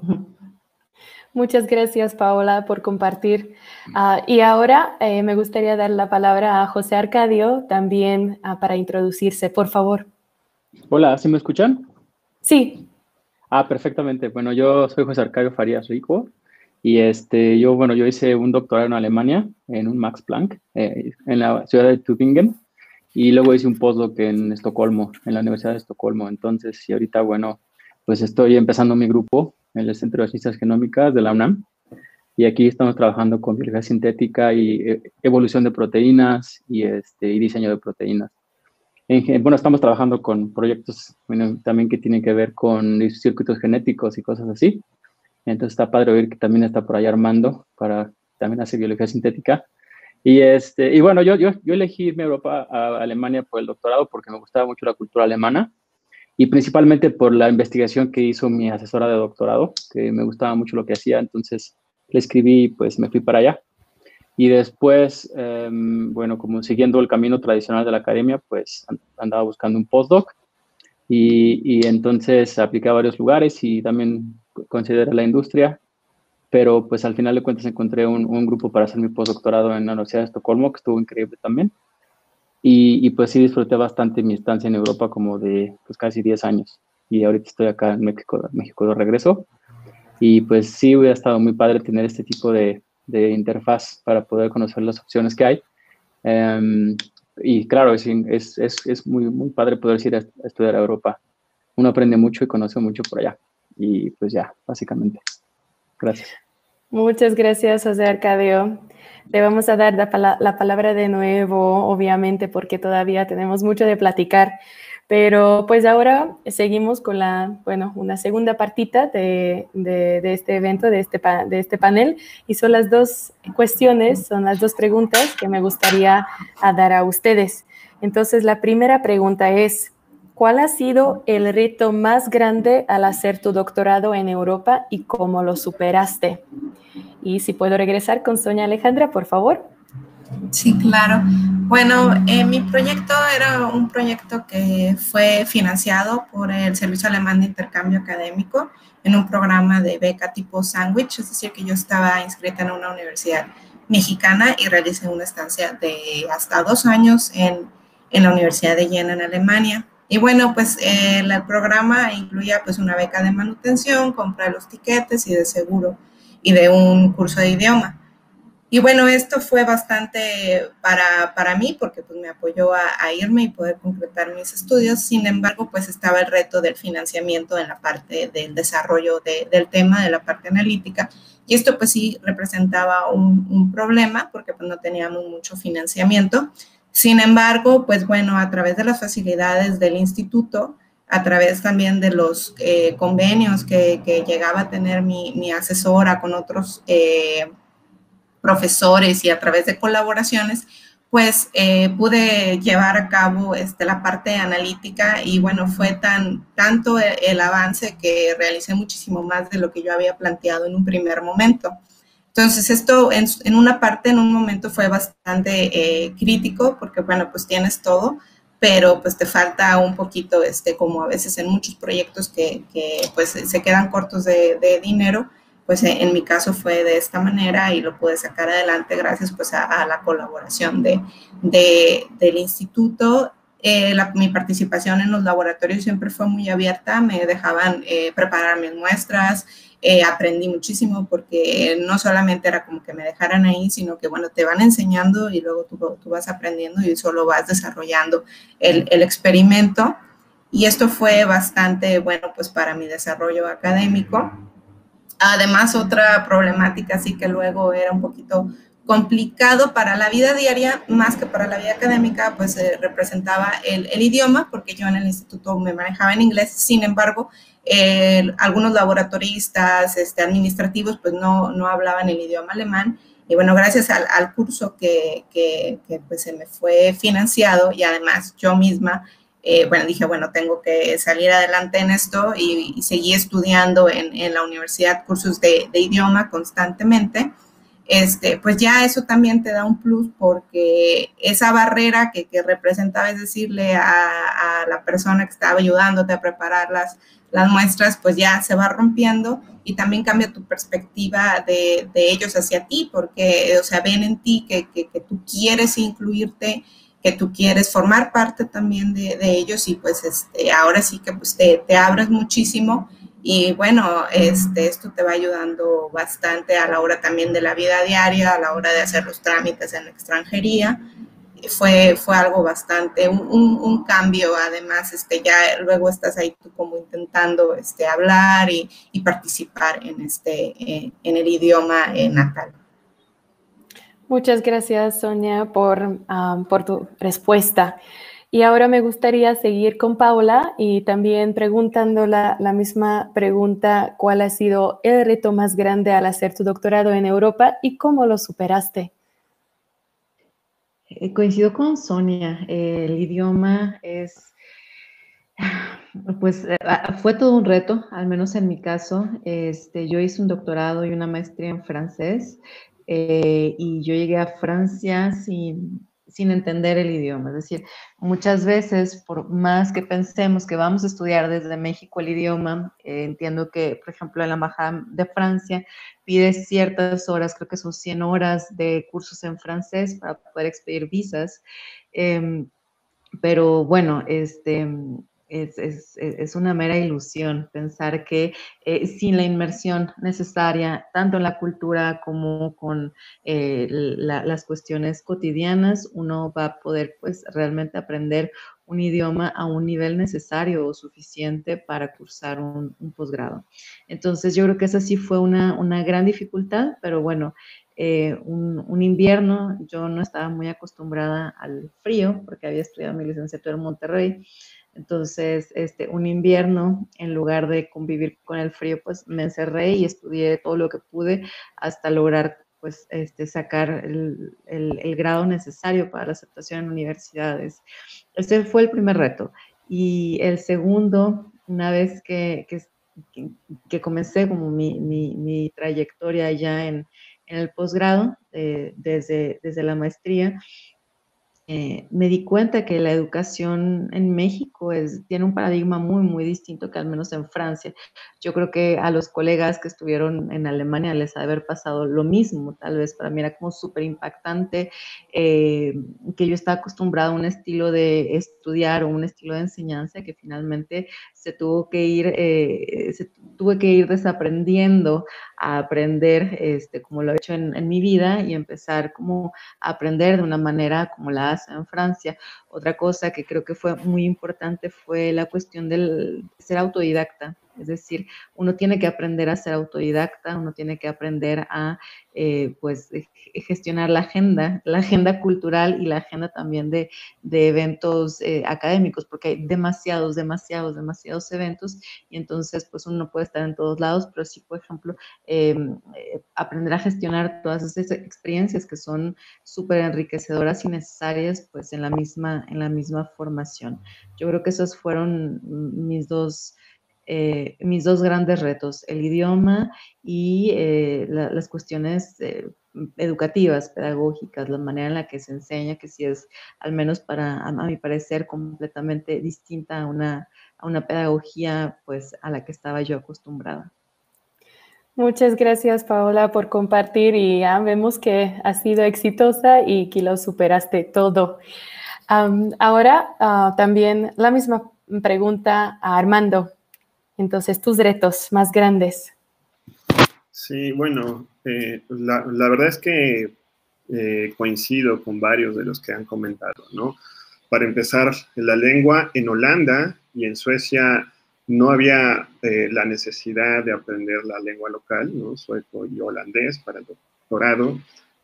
Muchas gracias, Paola, por compartir. Uh, y ahora eh, me gustaría dar la palabra a José Arcadio también uh, para introducirse, por favor. Hola, ¿sí me escuchan? Sí. Ah, perfectamente. Bueno, yo soy José Arcadio Farías Rico y este, yo, bueno, yo hice un doctorado en Alemania, en un Max Planck, eh, en la ciudad de Tübingen, y luego hice un postdoc en Estocolmo, en la Universidad de Estocolmo. Entonces, y ahorita, bueno, pues estoy empezando mi grupo en el Centro de Ciencias Genómicas de la UNAM, y aquí estamos trabajando con biología sintética y eh, evolución de proteínas y, este, y diseño de proteínas. En, bueno, estamos trabajando con proyectos bueno, también que tienen que ver con circuitos genéticos y cosas así. Entonces está padre oír que también está por ahí Armando para también hacer biología sintética. Y, este, y bueno, yo, yo, yo elegí irme a Europa, a Alemania por el doctorado porque me gustaba mucho la cultura alemana y principalmente por la investigación que hizo mi asesora de doctorado, que me gustaba mucho lo que hacía. Entonces le escribí y pues me fui para allá. Y después, eh, bueno, como siguiendo el camino tradicional de la academia, pues andaba buscando un postdoc y, y entonces apliqué a varios lugares y también consideré la industria, pero pues al final de cuentas encontré un, un grupo para hacer mi postdoctorado en la Universidad de Estocolmo, que estuvo increíble también. Y, y pues sí disfruté bastante mi estancia en Europa como de pues casi diez años. Y ahorita estoy acá en México, México de regreso. Y pues sí hubiera estado muy padre tener este tipo de de interfaz para poder conocer las opciones que hay. Um, y claro, es, es, es, es muy, muy padre poder ir a, a estudiar a Europa. Uno aprende mucho y conoce mucho por allá. Y pues ya, básicamente. Gracias. Muchas gracias, José Arcadio. Le vamos a dar la, pala la palabra de nuevo, obviamente, porque todavía tenemos mucho de platicar. Pero pues ahora seguimos con la, bueno, una segunda partita de, de, de este evento, de este, de este panel, y son las dos cuestiones, son las dos preguntas que me gustaría dar a ustedes. Entonces, la primera pregunta es, ¿cuál ha sido el reto más grande al hacer tu doctorado en Europa y cómo lo superaste? Y si puedo regresar con Sonia Alejandra, por favor. Sí, claro. Bueno, eh, mi proyecto era un proyecto que fue financiado por el Servicio Alemán de Intercambio Académico en un programa de beca tipo sándwich, es decir, que yo estaba inscrita en una universidad mexicana y realicé una estancia de hasta dos años en, en la Universidad de Jena, en Alemania. Y bueno, pues eh, el, el programa incluía pues una beca de manutención, compra de los tiquetes y de seguro y de un curso de idioma. Y bueno, esto fue bastante para, para mí porque pues me apoyó a, a irme y poder concretar mis estudios. Sin embargo, pues estaba el reto del financiamiento en la parte del desarrollo de, del tema, de la parte analítica. Y esto pues sí representaba un, un problema porque pues no teníamos mucho financiamiento. Sin embargo, pues bueno, a través de las facilidades del instituto, a través también de los eh, convenios que, que llegaba a tener mi, mi asesora con otros eh, profesores y a través de colaboraciones, pues eh, pude llevar a cabo este, la parte analítica y bueno, fue tan, tanto el, el avance que realicé muchísimo más de lo que yo había planteado en un primer momento. Entonces esto en, en una parte, en un momento fue bastante eh, crítico porque bueno, pues tienes todo, pero pues te falta un poquito, este, como a veces en muchos proyectos que, que pues se quedan cortos de, de dinero. Pues en mi caso fue de esta manera y lo pude sacar adelante gracias pues a, a la colaboración de, de, del instituto. Eh, la, mi participación en los laboratorios siempre fue muy abierta, me dejaban eh, preparar mis muestras, eh, aprendí muchísimo porque no solamente era como que me dejaran ahí, sino que bueno, te van enseñando y luego tú, tú vas aprendiendo y solo vas desarrollando el, el experimento. Y esto fue bastante bueno pues para mi desarrollo académico. Además, otra problemática sí que luego era un poquito complicado para la vida diaria, más que para la vida académica, pues eh, representaba el, el idioma, porque yo en el instituto me manejaba en inglés. Sin embargo, eh, algunos laboratoristas este, administrativos pues no, no hablaban el idioma alemán. Y bueno, gracias al, al curso que, que, que pues se me fue financiado y además yo misma, Eh, bueno, dije, bueno, tengo que salir adelante en esto y, y seguí estudiando en, en la universidad cursos de, de idioma constantemente. Este, pues ya eso también te da un plus porque esa barrera que, que representaba, es decirle a, a la persona que estaba ayudándote a preparar las, las muestras, pues ya se va rompiendo y también cambia tu perspectiva de, de ellos hacia ti porque, o sea, ven en ti que, que, que tú quieres incluirte, que tú quieres formar parte también de, de ellos y pues este, ahora sí que pues te, te abres muchísimo y bueno, este, esto te va ayudando bastante a la hora también de la vida diaria, a la hora de hacer los trámites en la extranjería. Fue, fue algo bastante, un, un, un cambio, además, este, ya luego estás ahí tú como intentando este, hablar y, y participar en, este, eh, en el idioma eh, natal. Muchas gracias, Sonia, por, um, por tu respuesta. Y ahora me gustaría seguir con Paula y también preguntando la, la misma pregunta, ¿cuál ha sido el reto más grande al hacer tu doctorado en Europa y cómo lo superaste? Eh, coincido con Sonia, eh, el idioma es, pues eh, fue todo un reto, al menos en mi caso. Este, yo hice un doctorado y una maestría en francés. Eh, y yo llegué a Francia sin, sin entender el idioma. Es decir, muchas veces, por más que pensemos que vamos a estudiar desde México el idioma, eh, entiendo que, por ejemplo, en la Embajada de Francia pide ciertas horas, creo que son cien horas de cursos en francés para poder expedir visas. Eh, pero bueno, este... Es, es, es una mera ilusión pensar que eh, sin la inmersión necesaria, tanto en la cultura como con eh, la, las cuestiones cotidianas, uno va a poder pues realmente aprender un idioma a un nivel necesario o suficiente para cursar un, un posgrado. Entonces yo creo que esa sí fue una, una gran dificultad, pero bueno, eh, un, un invierno, yo no estaba muy acostumbrada al frío porque había estudiado mi licenciatura en Monterrey. Entonces, este, un invierno, en lugar de convivir con el frío, pues me encerré y estudié todo lo que pude hasta lograr pues, este, sacar el, el, el grado necesario para la aceptación en universidades. Ese fue el primer reto. Y el segundo, una vez que, que, que comencé como mi, mi, mi trayectoria ya en, en el posgrado, eh, desde, desde la maestría, eh, me di cuenta que la educación en México es, tiene un paradigma muy, muy distinto que al menos en Francia. Yo creo que a los colegas que estuvieron en Alemania les ha de haber pasado lo mismo. Tal vez para mí era como súper impactante eh, que yo estaba acostumbrada a un estilo de estudiar o un estilo de enseñanza que finalmente se tuvo que ir, eh, se tuve que ir desaprendiendo a aprender este, como lo he hecho en, en mi vida y empezar como a aprender de una manera como la hace en Francia. Otra cosa que creo que fue muy importante fue la cuestión del ser autodidacta. Es decir, uno tiene que aprender a ser autodidacta, uno tiene que aprender a eh, pues, gestionar la agenda, la agenda cultural y la agenda también de, de eventos eh, académicos, porque hay demasiados, demasiados, demasiados eventos y entonces pues uno no puede estar en todos lados, pero sí, por ejemplo, eh, eh, aprender a gestionar todas esas experiencias que son súper enriquecedoras y necesarias pues en la misma, en la misma formación. Yo creo que esos fueron mis dos Eh, mis dos grandes retos, el idioma y eh, la, las cuestiones eh, educativas, pedagógicas, la manera en la que se enseña, que sí es, al menos para, a, a mi parecer, completamente distinta a una, a una pedagogía pues, a la que estaba yo acostumbrada. Muchas gracias, Paola, por compartir y ya vemos que has sido exitosa y que lo superaste todo. Um, ahora uh, también la misma pregunta a Armando. Entonces, tus retos más grandes. Sí, bueno, eh, la, la verdad es que eh, coincido con varios de los que han comentado, ¿no? Para empezar, la lengua en Holanda y en Suecia no había eh, la necesidad de aprender la lengua local, ¿no? Sueco y holandés para el doctorado.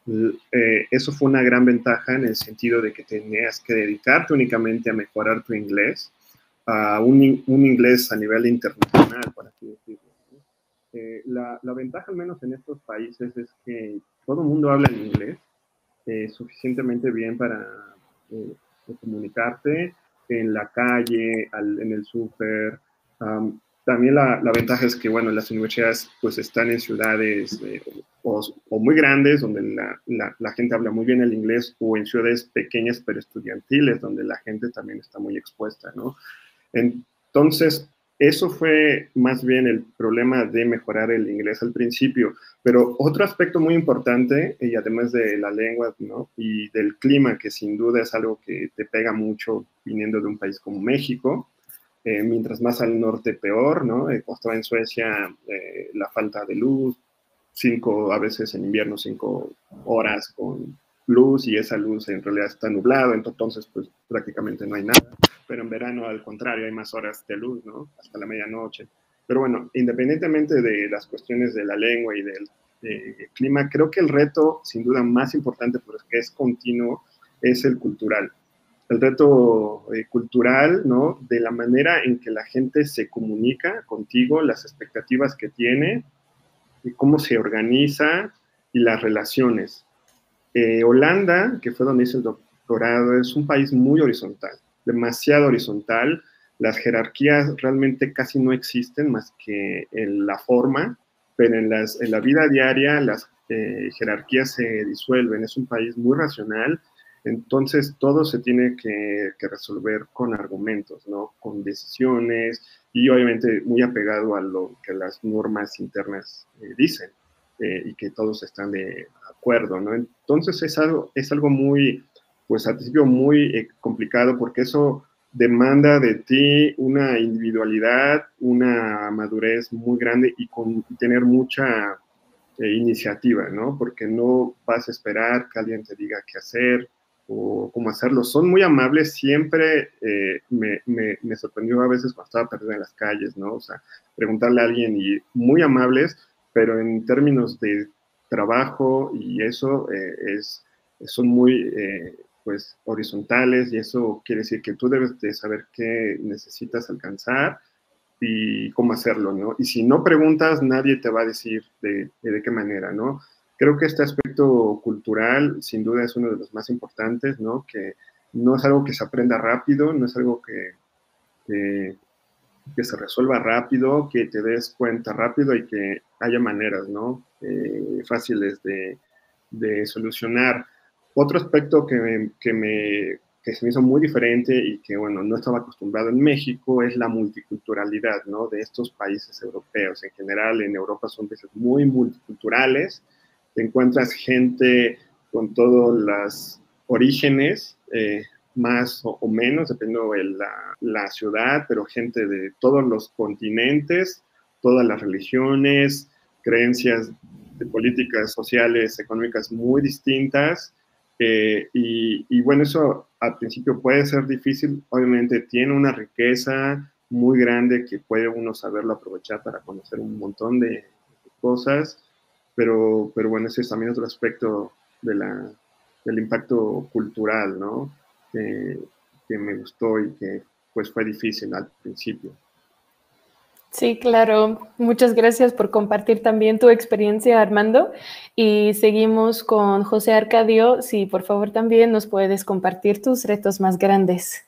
Eh, eso fue una gran ventaja en el sentido de que tenías que dedicarte únicamente a mejorar tu inglés, a un, un inglés a nivel internacional, por así decirlo. Eh, la, la ventaja, al menos en estos países, es que todo el mundo habla en inglés eh, suficientemente bien para eh, comunicarte en la calle, al, en el súper. Um, también la, la ventaja es que, bueno, las universidades pues están en ciudades eh, o, o muy grandes, donde la, la, la gente habla muy bien el inglés, o en ciudades pequeñas pero estudiantiles, donde la gente también está muy expuesta, ¿no? Entonces, eso fue más bien el problema de mejorar el inglés al principio. Pero otro aspecto muy importante, y además de la lengua, ¿no? Y del clima, que sin duda es algo que te pega mucho viniendo de un país como México, eh, mientras más al norte peor, ¿no? Eh, estaba en Suecia, eh, la falta de luz, cinco, a veces en invierno, cinco horas con luz, y esa luz en realidad está nublado, entonces pues prácticamente no hay nada. Pero en verano, al contrario, hay más horas de luz, ¿no? Hasta la medianoche. Pero bueno, independientemente de las cuestiones de la lengua y del eh, clima, creo que el reto, sin duda, más importante, porque es continuo, es el cultural. El reto eh, cultural, ¿no? De la manera en que la gente se comunica contigo, las expectativas que tiene, y cómo se organiza y las relaciones. Eh, Holanda, que fue donde hice el doctorado, es un país muy horizontal, demasiado horizontal. Las jerarquías realmente casi no existen más que en la forma, pero en, las, en la vida diaria las eh, jerarquías se disuelven. Es un país muy racional, entonces todo se tiene que, que resolver con argumentos, ¿no? Con decisiones, y obviamente muy apegado a lo que las normas internas eh, dicen, eh, y que todos están de acuerdo, ¿no? Entonces es algo, es algo muy, pues al principio muy eh, complicado, porque eso demanda de ti una individualidad, una madurez muy grande y con tener mucha eh, iniciativa, ¿no? Porque no vas a esperar que alguien te diga qué hacer o cómo hacerlo. Son muy amables, siempre eh, me, me, me sorprendió a veces cuando estaba perdido en las calles, ¿no? O sea, preguntarle a alguien, y muy amables, pero en términos de trabajo y eso eh, es, son muy eh, pues horizontales, y eso quiere decir que tú debes de saber qué necesitas alcanzar y cómo hacerlo, ¿no? Y si no preguntas, nadie te va a decir de, de, de qué manera, ¿no? Creo que este aspecto cultural sin duda es uno de los más importantes, ¿no? Que no es algo que se aprenda rápido, no es algo que, que, que se resuelva rápido, que te des cuenta rápido, y que haya maneras, ¿no? Eh, fáciles de, de solucionar. otro aspecto que, me, que, me, que se me hizo muy diferente y que, bueno, no estaba acostumbrado en México es la multiculturalidad, ¿no? De estos países europeos. En general, en Europa son países muy multiculturales. Te encuentras gente con todos los orígenes, eh, más o, o menos, dependiendo de la, la ciudad, pero gente de todos los continentes, todas las religiones, creencias de políticas sociales, económicas muy distintas. Eh, y, y bueno, eso al principio puede ser difícil. Obviamente tiene una riqueza muy grande que puede uno saberlo aprovechar para conocer un montón de cosas, pero, pero bueno, ese es también otro aspecto de la, del impacto cultural, ¿no? Que, que me gustó y que pues fue difícil al principio. Sí, claro. Muchas gracias por compartir también tu experiencia, Armando. Y seguimos con José Arcadio. Sí, por favor, también nos puedes compartir tus retos más grandes.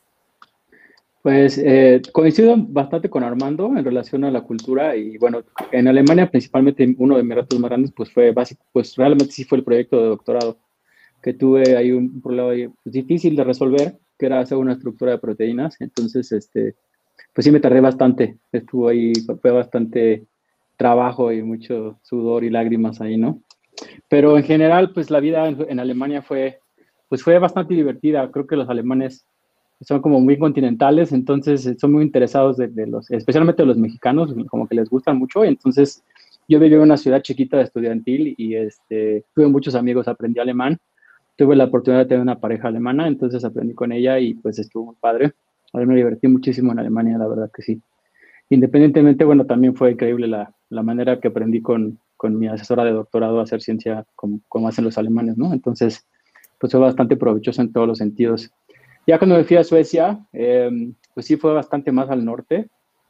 Pues eh, coincido bastante con Armando en relación a la cultura y bueno, en Alemania principalmente uno de mis retos más grandes pues fue básico, pues realmente sí fue el proyecto de doctorado, que tuve ahí un problema ahí, pues, difícil de resolver, que era hacer una estructura de proteínas. Entonces, este, pues sí me tardé bastante, estuvo ahí, fue bastante trabajo y mucho sudor y lágrimas ahí, ¿no? Pero en general, pues la vida en, en Alemania fue, pues fue bastante divertida. Creo que los alemanes son como muy continentales, entonces son muy interesados de, de los, especialmente los mexicanos, como que les gustan mucho. Entonces yo viví en una ciudad chiquita de estudiantil y este, tuve muchos amigos, aprendí alemán. Tuve la oportunidad de tener una pareja alemana, entonces aprendí con ella y pues estuvo muy padre. A mí me divertí muchísimo en Alemania, la verdad que sí. Independientemente, bueno, también fue increíble la, la manera que aprendí con, con mi asesora de doctorado a hacer ciencia como, como hacen los alemanes, ¿no? Entonces, pues fue bastante provechoso en todos los sentidos. Ya cuando me fui a Suecia, eh, pues sí fue bastante más al norte.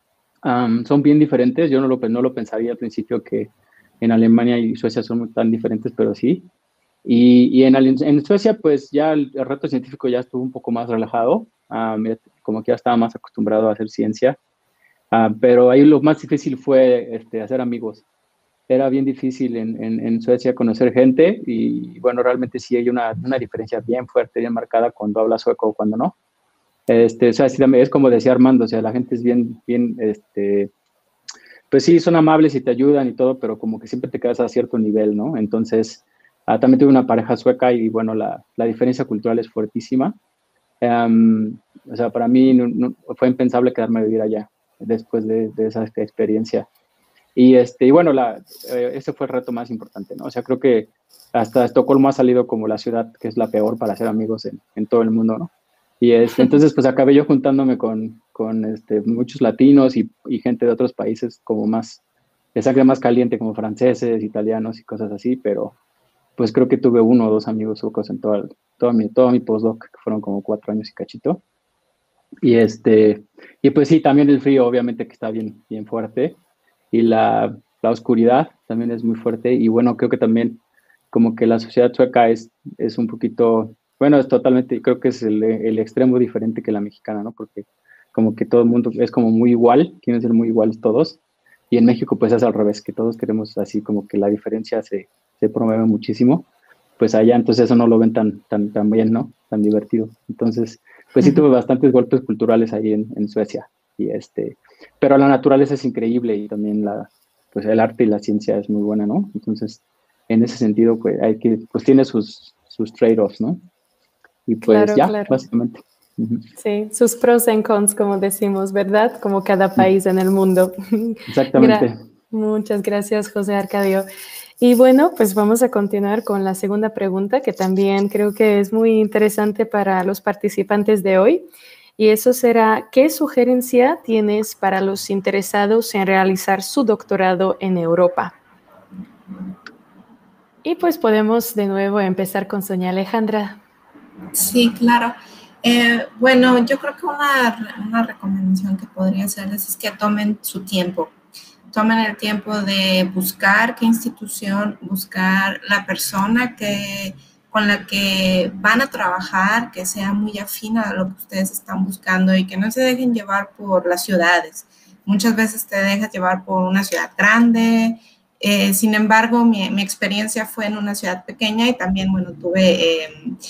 Um, son bien diferentes. Yo no lo, no lo pensaría al principio que en Alemania y Suecia son muy tan diferentes, pero sí. Y, y en, en Suecia, pues ya el, el reto científico ya estuvo un poco más relajado. Um, como que ya estaba más acostumbrado a hacer ciencia. Uh, pero ahí lo más difícil fue este, hacer amigos. Era bien difícil en, en, en Suecia conocer gente y, bueno, realmente sí hay una, una diferencia bien fuerte, bien marcada cuando hablas sueco o cuando no. Este, o sea, sí, es como decía Armando, o sea, la gente es bien, bien, este, pues sí, son amables y te ayudan y todo, pero como que siempre te quedas a cierto nivel, ¿no? Entonces, uh, también tuve una pareja sueca y, bueno, la, la diferencia cultural es fuertísima. Um, o sea, para mí no, no, fue impensable quedarme a vivir allá después de, de esa experiencia. Y, este, y bueno, la, eh, ese fue el reto más importante, ¿no? O sea, creo que hasta Estocolmo ha salido como la ciudad que es la peor para hacer amigos en, en todo el mundo, ¿no? Y este, entonces, pues acabé yo juntándome con, con este, muchos latinos y, y gente de otros países como más, de sangre más caliente, como franceses, italianos y cosas así, pero pues creo que tuve uno o dos amigos suecos en todo, el, todo, mi, todo mi postdoc, que fueron como cuatro años y cachito. Y, este, y pues sí, también el frío, obviamente, que está bien, bien fuerte. Y la, la oscuridad también es muy fuerte. Y bueno, creo que también como que la sociedad sueca es, es un poquito, bueno, es totalmente, creo que es el, el extremo diferente que la mexicana, ¿no? Porque como que todo el mundo es como muy igual, quieren ser muy iguales todos. Y en México pues es al revés, que todos queremos así como que la diferencia se, se promueve muchísimo. Pues allá entonces eso no lo ven tan, tan, tan bien, ¿no? Tan divertido. Entonces, pues sí tuve bastantes golpes culturales ahí en, en Suecia. Y este, pero la naturaleza es increíble y también la, pues el arte y la ciencia es muy buena, ¿no? Entonces, en ese sentido, pues hay que, pues tiene sus, sus trade-offs, ¿no? Y pues claro, ya, claro. básicamente. Uh-huh. Sí, sus pros y cons, como decimos, ¿verdad? Como cada país en el mundo. Exactamente. Gra- Muchas gracias, José Arcadio. Y bueno, pues vamos a continuar con la segunda pregunta, que también creo que es muy interesante para los participantes de hoy. Y eso será, ¿qué sugerencia tienes para los interesados en realizar su doctorado en Europa? Y pues podemos de nuevo empezar con Sonia Alejandra. Sí, claro. Eh, bueno, yo creo que una, una recomendación que podría hacerles es que tomen su tiempo. Tomen el tiempo de buscar qué institución, buscar la persona que... con la que van a trabajar, que sea muy afina a lo que ustedes están buscando y que no se dejen llevar por las ciudades. Muchas veces te dejas llevar por una ciudad grande Eh, sin embargo, mi, mi experiencia fue en una ciudad pequeña y también, bueno, tuve, eh,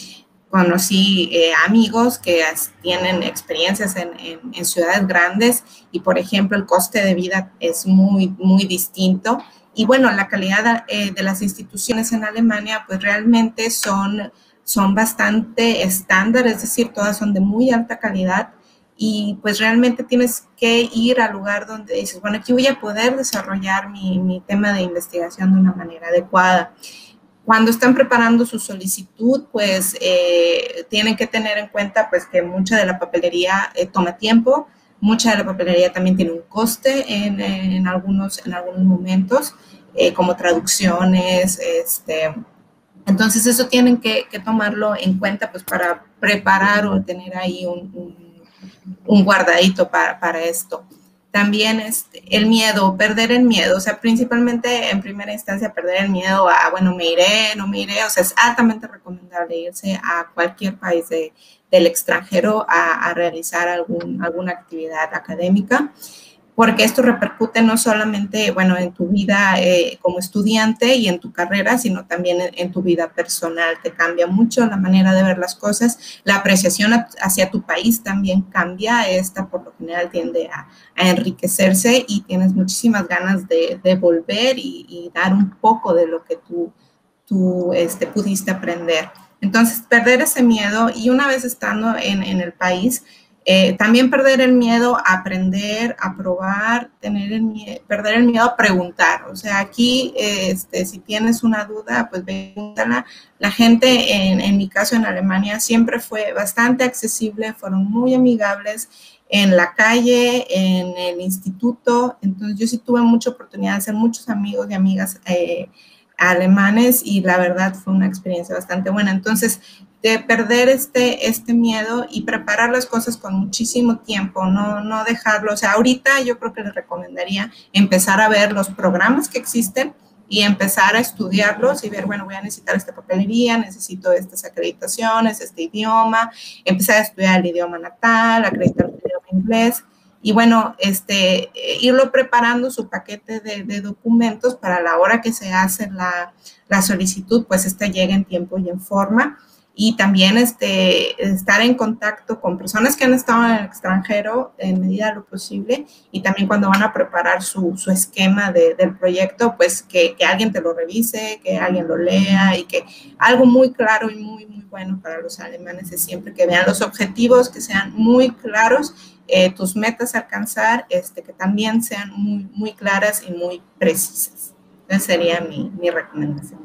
conocí eh, amigos que tienen experiencias en, en, en ciudades grandes y, por ejemplo, el coste de vida es muy, muy distinto. Y, bueno, la calidad eh, de las instituciones en Alemania, pues, realmente son, son bastante estándar, es decir, todas son de muy alta calidad. Y pues realmente tienes que ir al lugar donde dices, bueno, aquí voy a poder desarrollar mi, mi tema de investigación de una manera adecuada. Cuando están preparando su solicitud, pues eh, tienen que tener en cuenta pues que mucha de la papelería eh, toma tiempo, mucha de la papelería también tiene un coste en, en, algunos, en algunos momentos, eh, como traducciones, este, entonces eso tienen que, que tomarlo en cuenta pues para preparar o tener ahí un, un un guardadito para, para esto. También este, el miedo, perder el miedo, o sea, principalmente en primera instancia perder el miedo a, bueno, me iré, no me iré, o sea, es altamente recomendable irse a cualquier país de, del extranjero a, a realizar algún, alguna actividad académica, porque esto repercute no solamente, bueno, en tu vida eh, como estudiante y en tu carrera, sino también en, en tu vida personal. Te cambia mucho la manera de ver las cosas, la apreciación hacia tu país también cambia, esta por lo general tiende a, a enriquecerse y tienes muchísimas ganas de, de volver y, y dar un poco de lo que tú, tú este, pudiste aprender. Entonces, perder ese miedo y una vez estando en, en el país, Eh, también perder el miedo a aprender, a probar, tener el miedo, perder el miedo a preguntar. O sea, aquí, eh, este, si tienes una duda, pues pregúntala. La gente, en, en mi caso en Alemania, siempre fue bastante accesible, fueron muy amigables en la calle, en el instituto. Entonces, yo sí tuve mucha oportunidad de hacer muchos amigos y amigas eh, alemanes y la verdad fue una experiencia bastante buena. Entonces, de perder este, este miedo y preparar las cosas con muchísimo tiempo, no, no dejarlo. O sea, ahorita yo creo que les recomendaría empezar a ver los programas que existen y empezar a estudiarlos y ver, bueno, voy a necesitar esta papelería, necesito estas acreditaciones, este idioma, empezar a estudiar el idioma natal, acreditar el idioma inglés y, bueno, este, irlo preparando su paquete de, de documentos para la hora que se hace la, la solicitud, pues esta llegue en tiempo y en forma. Y también este, estar en contacto con personas que han estado en el extranjero en medida de lo posible y también cuando van a preparar su, su esquema de, del proyecto, pues que, que alguien te lo revise, que alguien lo lea y que algo muy claro y muy, muy bueno para los alemanes es siempre que vean los objetivos, que sean muy claros, eh, tus metas a alcanzar, este, que también sean muy, muy claras y muy precisas. Esa sería mi, mi recomendación.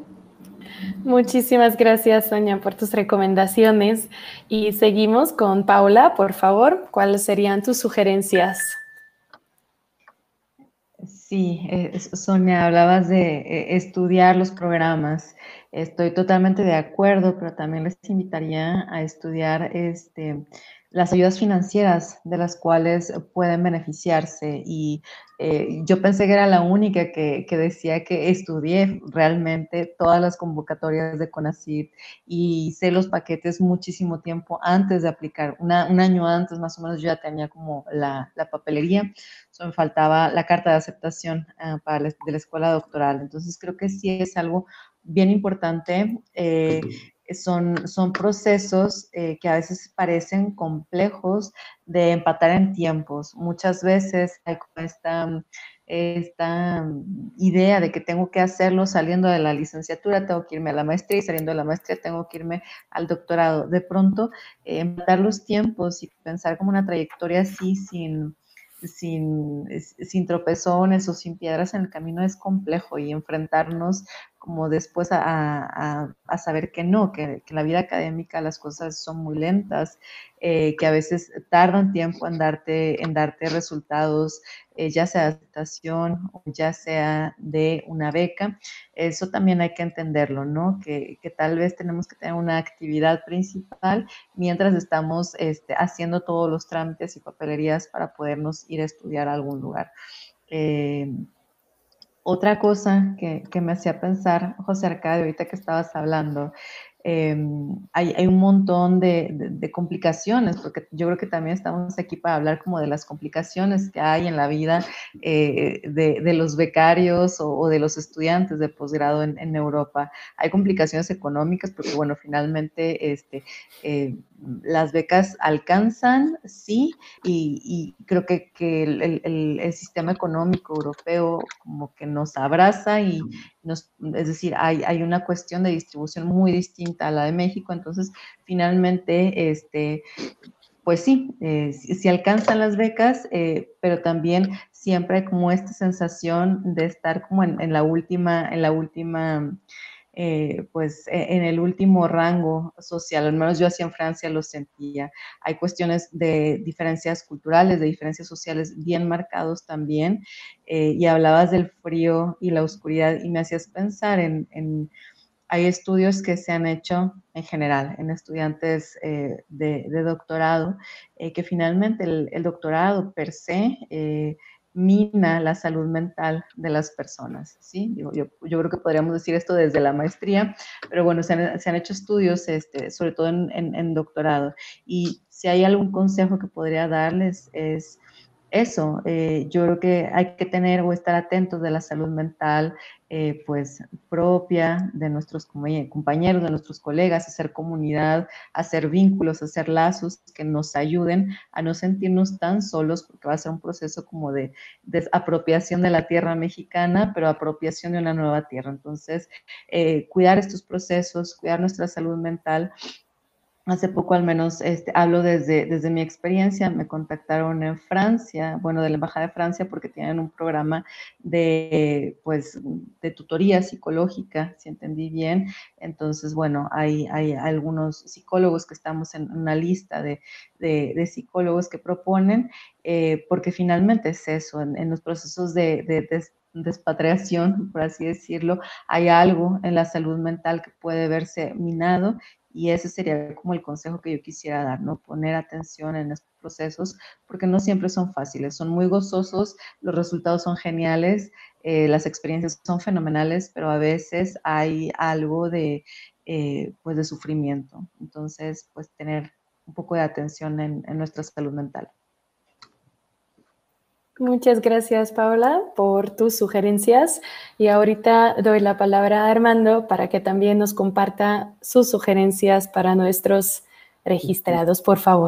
Muchísimas gracias, Sonia, por tus recomendaciones. Y seguimos con Paula, por favor. ¿Cuáles serían tus sugerencias? Sí, eh, Sonia, hablabas de eh, estudiar los programas. Estoy totalmente de acuerdo, pero también les invitaría a estudiar este, las ayudas financieras de las cuales pueden beneficiarse. Y eh, yo pensé que era la única que, que decía que estudié realmente todas las convocatorias de CONACYT y sé los paquetes muchísimo tiempo antes de aplicar. Una, un año antes más o menos yo ya tenía como la, la papelería. Solo me faltaba la carta de aceptación uh, para la, de la escuela doctoral. Entonces creo que sí es algo bien importante. Eh, son, son procesos eh, que a veces parecen complejos de empatar en tiempos. Muchas veces hay esta, esta idea de que tengo que hacerlo saliendo de la licenciatura, tengo que irme a la maestría y saliendo de la maestría tengo que irme al doctorado. De pronto, eh, empatar los tiempos y pensar como una trayectoria así sin... Sin, sin tropezones o sin piedras en el camino es complejo y enfrentarnos como después a, a, a saber que no, que, que la vida académica las cosas son muy lentas, eh, que a veces tardan tiempo en darte, en darte resultados, eh, ya sea de aceptación o ya sea de una beca. Eso también hay que entenderlo, ¿no? Que, que tal vez tenemos que tener una actividad principal mientras estamos este, haciendo todos los trámites y papelerías para podernos ir a estudiar a algún lugar. Eh, Otra cosa que, que me hacía pensar, José Arcadio, ahorita que estabas hablando, eh, hay, hay un montón de, de, de complicaciones, porque yo creo que también estamos aquí para hablar como de las complicaciones que hay en la vida eh, de, de los becarios o, o de los estudiantes de posgrado en, en Europa. Hay complicaciones económicas porque, bueno, finalmente este, eh, las becas alcanzan, sí, y, y creo que, que el, el, el sistema económico europeo como que nos abraza y nos, es decir, hay, hay una cuestión de distribución muy distinta a la de México, entonces finalmente, este, pues sí, eh, sí, sí alcanzan las becas, eh, pero también siempre hay como esta sensación de estar como en, en la última, en la última Eh, pues en el último rango social, al menos yo así en Francia lo sentía. Hay cuestiones de diferencias culturales, de diferencias sociales bien marcados también, eh, y hablabas del frío y la oscuridad y me hacías pensar en, en hay estudios que se han hecho en general en estudiantes eh, de, de doctorado, eh, que finalmente el, el doctorado per se eh, mina la salud mental de las personas, ¿sí? Yo, yo, yo creo que podríamos decir esto desde la maestría, pero bueno, se han, se han hecho estudios, este, sobre todo en, en, en doctorado, y si hay algún consejo que podría darles es eso, eh, yo creo que hay que tener o estar atentos de la salud mental, eh, pues propia de nuestros compañeros, de nuestros colegas, hacer comunidad, hacer vínculos, hacer lazos que nos ayuden a no sentirnos tan solos, porque va a ser un proceso como de, de apropiación de la tierra mexicana, pero apropiación de una nueva tierra. Entonces, eh, cuidar estos procesos, cuidar nuestra salud mental. Hace poco al menos este, hablo desde, desde mi experiencia, me contactaron en Francia, bueno, de la Embajada de Francia, porque tienen un programa de, pues, de tutoría psicológica, si entendí bien. Entonces, bueno, hay, hay algunos psicólogos que estamos en una lista de, de, de psicólogos que proponen, eh, porque finalmente es eso, en, en los procesos de, de, de despatriación, por así decirlo, hay algo en la salud mental que puede verse minado. Y ese sería como el consejo que yo quisiera dar, ¿no? Poner atención en estos procesos, porque no siempre son fáciles, son muy gozosos, los resultados son geniales, eh, las experiencias son fenomenales, pero a veces hay algo de, eh, pues de sufrimiento. Entonces, pues tener un poco de atención en, en nuestra salud mental. Muchas gracias, Paola, por tus sugerencias. Y ahorita doy la palabra a Armando para que también nos comparta sus sugerencias para nuestros registrados, por favor.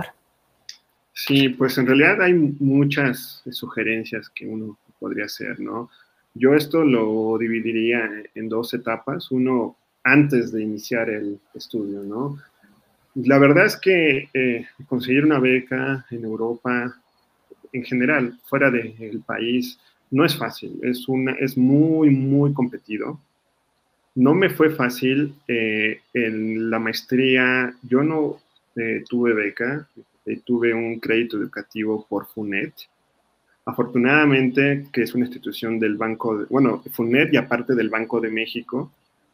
Sí, pues en realidad hay muchas sugerencias que uno podría hacer, ¿no? Yo esto lo dividiría en dos etapas. Uno, antes de iniciar el estudio, ¿no? La verdad es que eh, conseguir una beca en Europa, en general, fuera del país, no es fácil, es, una, es muy, muy competido. No me fue fácil eh, en la maestría, yo no eh, tuve beca, eh, tuve un crédito educativo por FUNED. Afortunadamente, que es una institución del Banco, de, bueno, FUNED y aparte del Banco de México,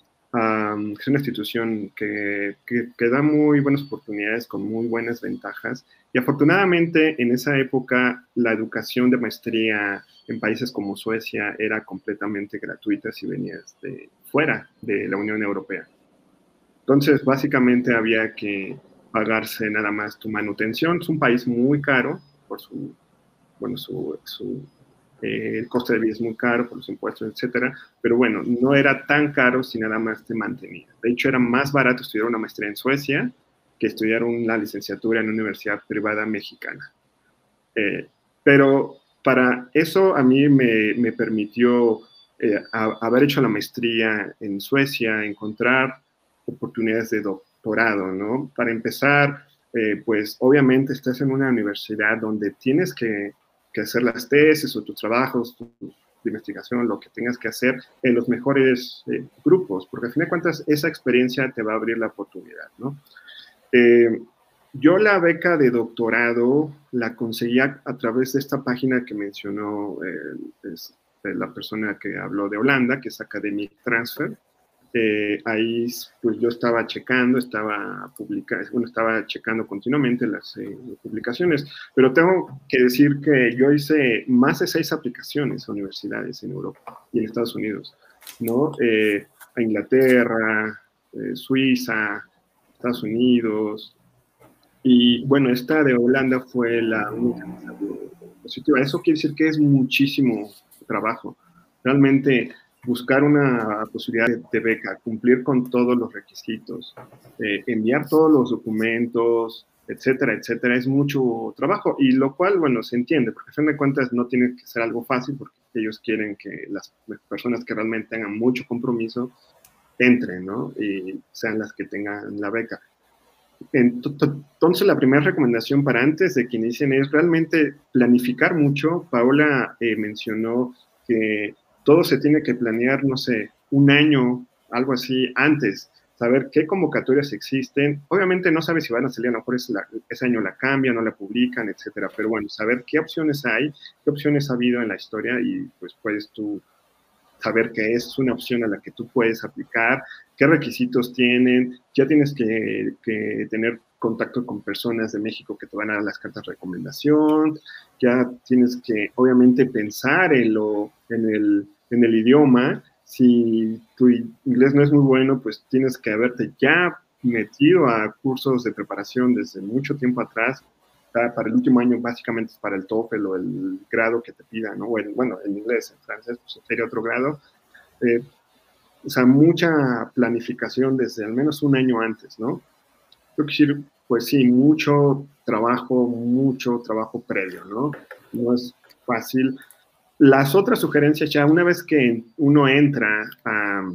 um, es una institución que, que, que da muy buenas oportunidades con muy buenas ventajas. Y afortunadamente, en esa época, la educación de maestría en países como Suecia era completamente gratuita si venías de fuera de la Unión Europea. Entonces, básicamente había que pagarse nada más tu manutención. Es un país muy caro por su, bueno, su, su eh, el coste de vida es muy caro por los impuestos, etcétera. Pero bueno, no era tan caro si nada más te mantenía. De hecho, era más barato estudiar una maestría en Suecia que estudiar una licenciatura en una universidad privada mexicana. Eh, pero para eso a mí me, me permitió eh, a, haber hecho la maestría en Suecia, encontrar oportunidades de doctorado, ¿no? Para empezar, eh, pues obviamente estás en una universidad donde tienes que, que hacer las tesis o tus trabajos, tu, de investigación, lo que tengas que hacer en los mejores eh, grupos, porque al fin de cuentas esa experiencia te va a abrir la oportunidad, ¿no? Eh, yo la beca de doctorado la conseguía a través de esta página que mencionó eh, es, eh, la persona que habló de Holanda, que es Academic Transfer. Eh, ahí pues yo estaba checando, estaba publicando, bueno, estaba checando continuamente las eh, publicaciones, pero tengo que decir que yo hice más de seis aplicaciones a universidades en Europa y en Estados Unidos, ¿no? Eh, a Inglaterra, eh, Suiza, Estados Unidos. Y bueno, esta de Holanda fue la única que salió positiva. Eso quiere decir que es muchísimo trabajo. Realmente buscar una posibilidad de, de beca, cumplir con todos los requisitos, eh, enviar todos los documentos, etcétera, etcétera, es mucho trabajo. Y lo cual, bueno, se entiende, porque a fin de cuentas no tiene que ser algo fácil, porque ellos quieren que las personas que realmente tengan mucho compromiso entren, ¿no? Y sean las que tengan la beca. Entonces, la primera recomendación para antes de que inicien es realmente planificar mucho. Paola eh, mencionó que todo se tiene que planear, no sé, un año, algo así, antes, saber qué convocatorias existen. Obviamente no sabes si van a salir, a lo mejor ese, la, ese año la cambian, no la publican, etcétera, pero bueno, saber qué opciones hay, qué opciones ha habido en la historia y pues puedes tú saber que es una opción a la que tú puedes aplicar, qué requisitos tienen, ya tienes que, que tener contacto con personas de México que te van a dar las cartas de recomendación, ya tienes que, obviamente, pensar en, lo, en, el, en el idioma. Si tu inglés no es muy bueno, pues tienes que haberte ya metido a cursos de preparación desde mucho tiempo atrás. Para el último año básicamente es para el TOEFL o el grado que te pidan, ¿no? Bueno, bueno, en inglés, en francés, pues sería otro grado. Eh, o sea, mucha planificación desde al menos un año antes, ¿no? Yo quisiera, pues sí, mucho trabajo, mucho trabajo previo, ¿no? No es fácil. Las otras sugerencias ya, una vez que uno entra a,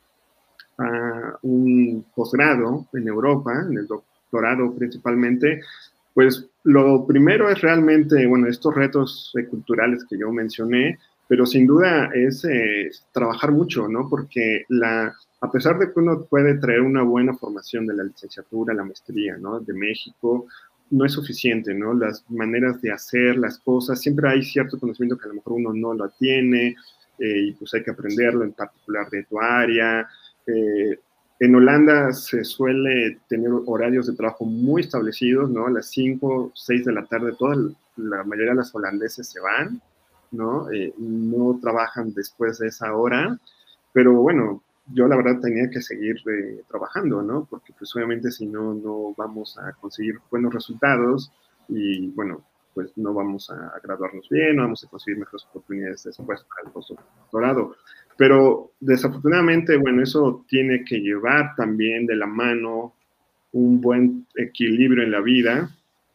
a un posgrado en Europa, en el doctorado principalmente, pues lo primero es realmente, bueno, estos retos eh, culturales que yo mencioné, pero sin duda es eh, trabajar mucho, ¿no? Porque la, a pesar de que uno puede traer una buena formación de la licenciatura, la maestría, ¿no? De México, no es suficiente, ¿no? Las maneras de hacer las cosas, siempre hay cierto conocimiento que a lo mejor uno no lo tiene, eh, y pues hay que aprenderlo en particular de tu área. Eh, En Holanda se suele tener horarios de trabajo muy establecidos, ¿no? A las cinco, seis de la tarde, toda la mayoría de las holandeses se van, ¿no? Eh, no trabajan después de esa hora, pero bueno, yo la verdad tenía que seguir eh, trabajando, ¿no? Porque pues obviamente si no, no vamos a conseguir buenos resultados y bueno, pues no vamos a graduarnos bien, no vamos a conseguir mejores oportunidades después para el postdoctorado. Pero desafortunadamente, bueno, eso tiene que llevar también de la mano un buen equilibrio en la vida,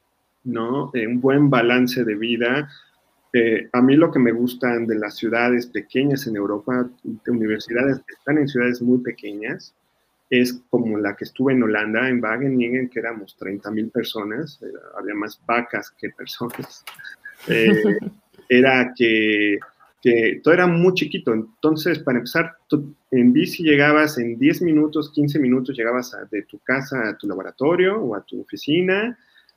¿no? Eh, un buen balance de vida. Eh, a mí lo que me gustan de las ciudades pequeñas en Europa, de universidades que están en ciudades muy pequeñas, es como la que estuve en Holanda, en Wageningen, que éramos treinta mil personas, eh, había más vacas que personas. Eh, era que... que todo era muy chiquito, entonces para empezar, tú, en bici llegabas en diez minutos, quince minutos, llegabas a, de tu casa a tu laboratorio o a tu oficina,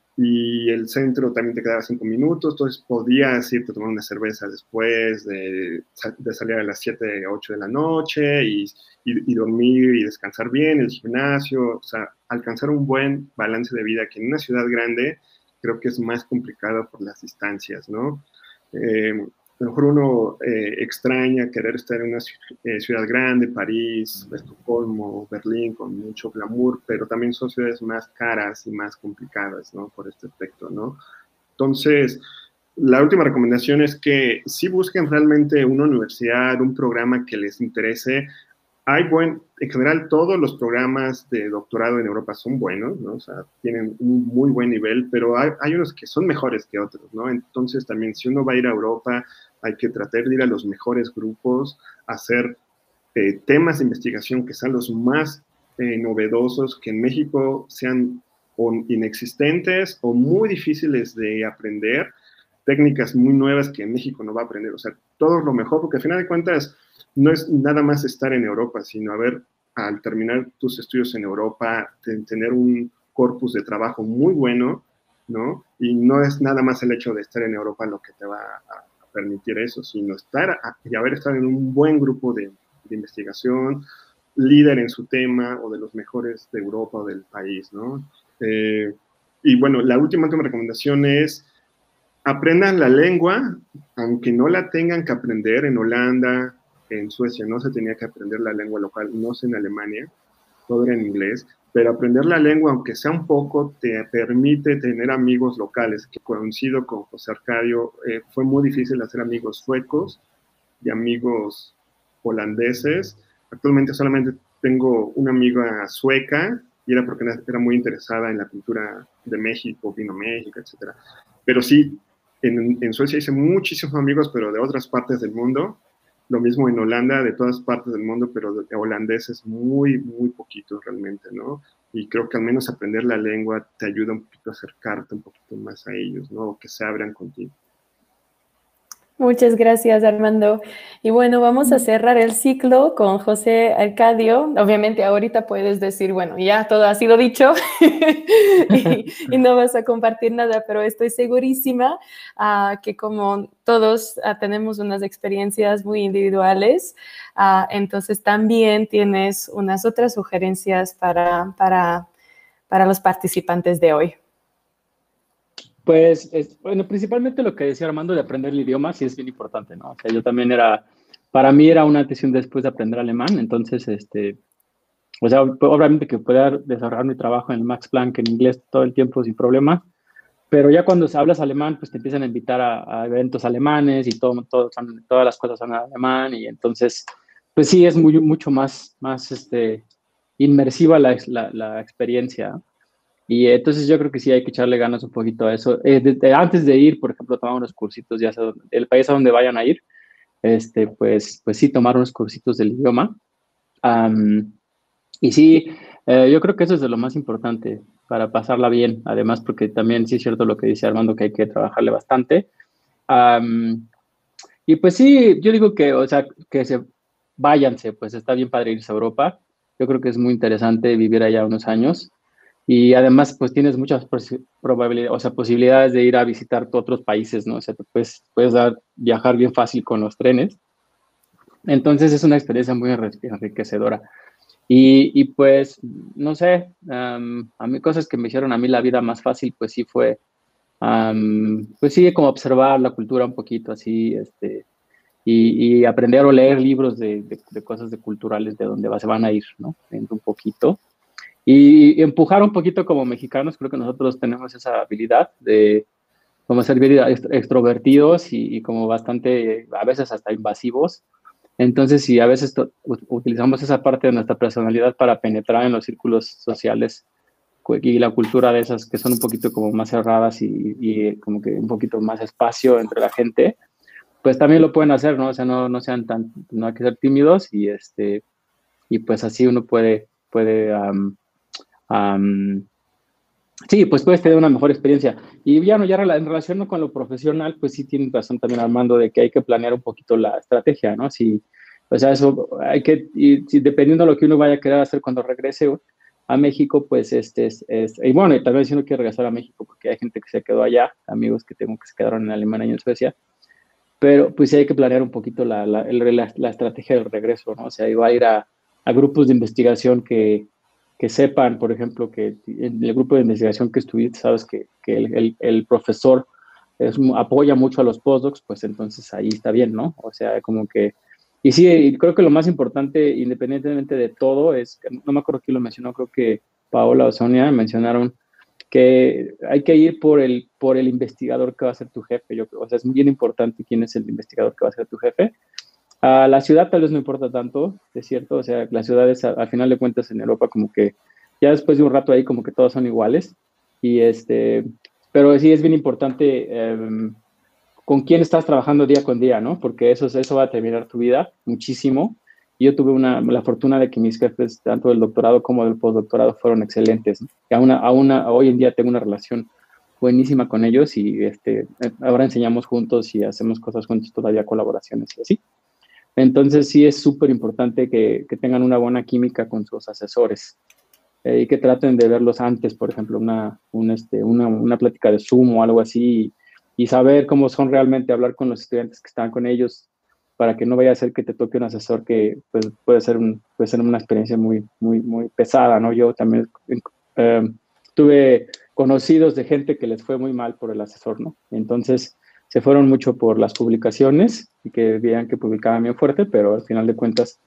y el centro también te quedaba cinco minutos, entonces podías irte a tomar una cerveza después de, de salir a las siete, ocho de la noche, y, y, y dormir y descansar bien, el gimnasio, o sea, alcanzar un buen balance de vida que en una ciudad grande creo que es más complicado por las distancias, ¿no? Eh, A lo mejor uno eh, extraña querer estar en una eh, ciudad grande, París, Estocolmo, Berlín, con mucho glamour, pero también son ciudades más caras y más complicadas, ¿no? Por este aspecto, ¿no? Entonces, la última recomendación es que sí busquen realmente una universidad, un programa que les interese. Hay buen, en general, todos los programas de doctorado en Europa son buenos, ¿no? O sea, tienen un muy buen nivel, pero hay, hay unos que son mejores que otros, ¿no? Entonces, también, si uno va a ir a Europa, hay que tratar de ir a los mejores grupos, hacer eh, temas de investigación que sean los más eh, novedosos, que en México sean o inexistentes o muy difíciles de aprender, técnicas muy nuevas que en México no va a aprender. O sea, todo lo mejor, porque al final de cuentas, no es nada más estar en Europa, sino haber, al terminar tus estudios en Europa, tener un corpus de trabajo muy bueno, ¿no? Y no es nada más el hecho de estar en Europa lo que te va a permitir eso, sino estar a, y haber estado en un buen grupo de, de investigación, líder en su tema o de los mejores de Europa o del país, ¿no? Eh, y bueno, la última, última recomendación es aprendan la lengua, aunque no la tengan que aprender en Holanda, en Suecia no se tenía que aprender la lengua local, no sé en Alemania, todo era en inglés, pero aprender la lengua, aunque sea un poco, te permite tener amigos locales, que coincido con José Arcadio, eh, fue muy difícil hacer amigos suecos y amigos holandeses. Actualmente solamente tengo una amiga sueca, y era porque era muy interesada en la cultura de México, vino México, etcétera. Pero sí, en, en Suecia hice muchísimos amigos, pero de otras partes del mundo. Lo mismo en Holanda, de todas partes del mundo, pero de holandeses muy, muy poquitos realmente, ¿no? Y creo que al menos aprender la lengua te ayuda un poquito a acercarte un poquito más a ellos, ¿no? O que se abran contigo. Muchas gracias, Armando. Y bueno, vamos a cerrar el ciclo con José Arcadio. Obviamente ahorita puedes decir, bueno, ya todo ha sido dicho y, y no vas a compartir nada, pero estoy segurísima uh, que como todos uh, tenemos unas experiencias muy individuales, uh, entonces también tienes unas otras sugerencias para, para, para los participantes de hoy. Pues, es, bueno, principalmente lo que decía Armando de aprender el idioma, sí es bien importante, ¿no? O sea, yo también era, para mí era una decisión después de aprender alemán, entonces, este, o sea, obviamente que pueda desarrollar mi trabajo en el Max Planck en inglés todo el tiempo sin problema, pero ya cuando hablas alemán, pues te empiezan a invitar a, a eventos alemanes y todo, todo, todas las cosas son en alemán, y entonces, pues sí, es muy, mucho más, más, este, inmersiva la, la, la experiencia. Y entonces yo creo que sí hay que echarle ganas un poquito a eso. Eh, de, de, antes de ir, por ejemplo, tomar unos cursitos, ya sea el país a donde vayan a ir, este, pues, pues sí, tomar unos cursitos del idioma. Um, y sí, eh, yo creo que eso es de lo más importante para pasarla bien. Además, porque también sí es cierto lo que dice Armando, que hay que trabajarle bastante. Um, y pues sí, yo digo que, o sea, que se váyanse, pues está bien padre irse a Europa. Yo creo que es muy interesante vivir allá unos años. Y además, pues tienes muchas probabilidades, o sea, posibilidades de ir a visitar otros países, ¿no? O sea, te puedes, puedes dar, viajar bien fácil con los trenes. Entonces, es una experiencia muy enriquecedora. Y, y pues, no sé, um, a mí cosas que me hicieron a mí la vida más fácil, pues sí fue, um, pues sí, como observar la cultura un poquito así, este, y, y aprender o leer libros de, de, de cosas de culturales de donde se van a ir, ¿no? Un poquito. Y empujar un poquito como mexicanos, creo que nosotros tenemos esa habilidad de como ser bien extrovertidos y, y como bastante, a veces hasta invasivos. Entonces, si a veces utilizamos esa parte de nuestra personalidad para penetrar en los círculos sociales y la cultura de esas que son un poquito como más cerradas y, y como que un poquito más espacio entre la gente, pues también lo pueden hacer, ¿no? O sea, no, no sean tan, no hay que ser tímidos y, este, y pues así uno puede, puede um, Um, sí, pues puedes tener una mejor experiencia. Y ya no, ya en relación con lo profesional, pues sí tienes razón también, Armando, de que hay que planear un poquito la estrategia, ¿no? Si, o sea, eso hay que, y, si, dependiendo de lo que uno vaya a querer hacer cuando regrese a México, pues este es, es y bueno, y también si uno quiere regresar a México, porque hay gente que se quedó allá, amigos que tengo que se quedaron en Alemania y en Suecia, pero pues sí hay que planear un poquito la, la, la, la estrategia del regreso, ¿no? O sea, iba a ir a, a grupos de investigación que que sepan, por ejemplo, que en el grupo de investigación que estuviste, sabes que, que el, el, el profesor es, apoya mucho a los postdocs, pues entonces ahí está bien, ¿no? O sea, como que... Y sí, creo que lo más importante, independientemente de todo, es, no me acuerdo quién lo mencionó, creo que Paola o Sonia mencionaron que hay que ir por el, por el investigador que va a ser tu jefe. Yo, o sea, es bien importante quién es el investigador que va a ser tu jefe. Uh, la ciudad tal vez no importa tanto, es cierto, o sea, las ciudades al final de cuentas en Europa como que ya después de un rato ahí como que todas son iguales, y este, pero sí es bien importante um, con quién estás trabajando día con día, ¿no? Porque eso, eso va a determinar tu vida muchísimo. Y yo tuve una, la fortuna de que mis jefes, tanto del doctorado como del postdoctorado, fueron excelentes, ¿no? Y aún, aún hoy en día tengo una relación buenísima con ellos y este, ahora enseñamos juntos y hacemos cosas juntos, todavía colaboraciones y así. Entonces sí es súper importante que, que tengan una buena química con sus asesores eh, y que traten de verlos antes, por ejemplo, una, un, este, una, una plática de Zoom o algo así, y, y saber cómo son realmente, hablar con los estudiantes que están con ellos, para que no vaya a ser que te toque un asesor que pues, puede, ser un, puede ser una experiencia muy, muy, muy pesada, ¿no? Yo también eh, tuve conocidos de gente que les fue muy mal por el asesor, ¿no? Entonces se fueron mucho por las publicaciones y que veían que publicaban bien fuerte, pero al final de cuentas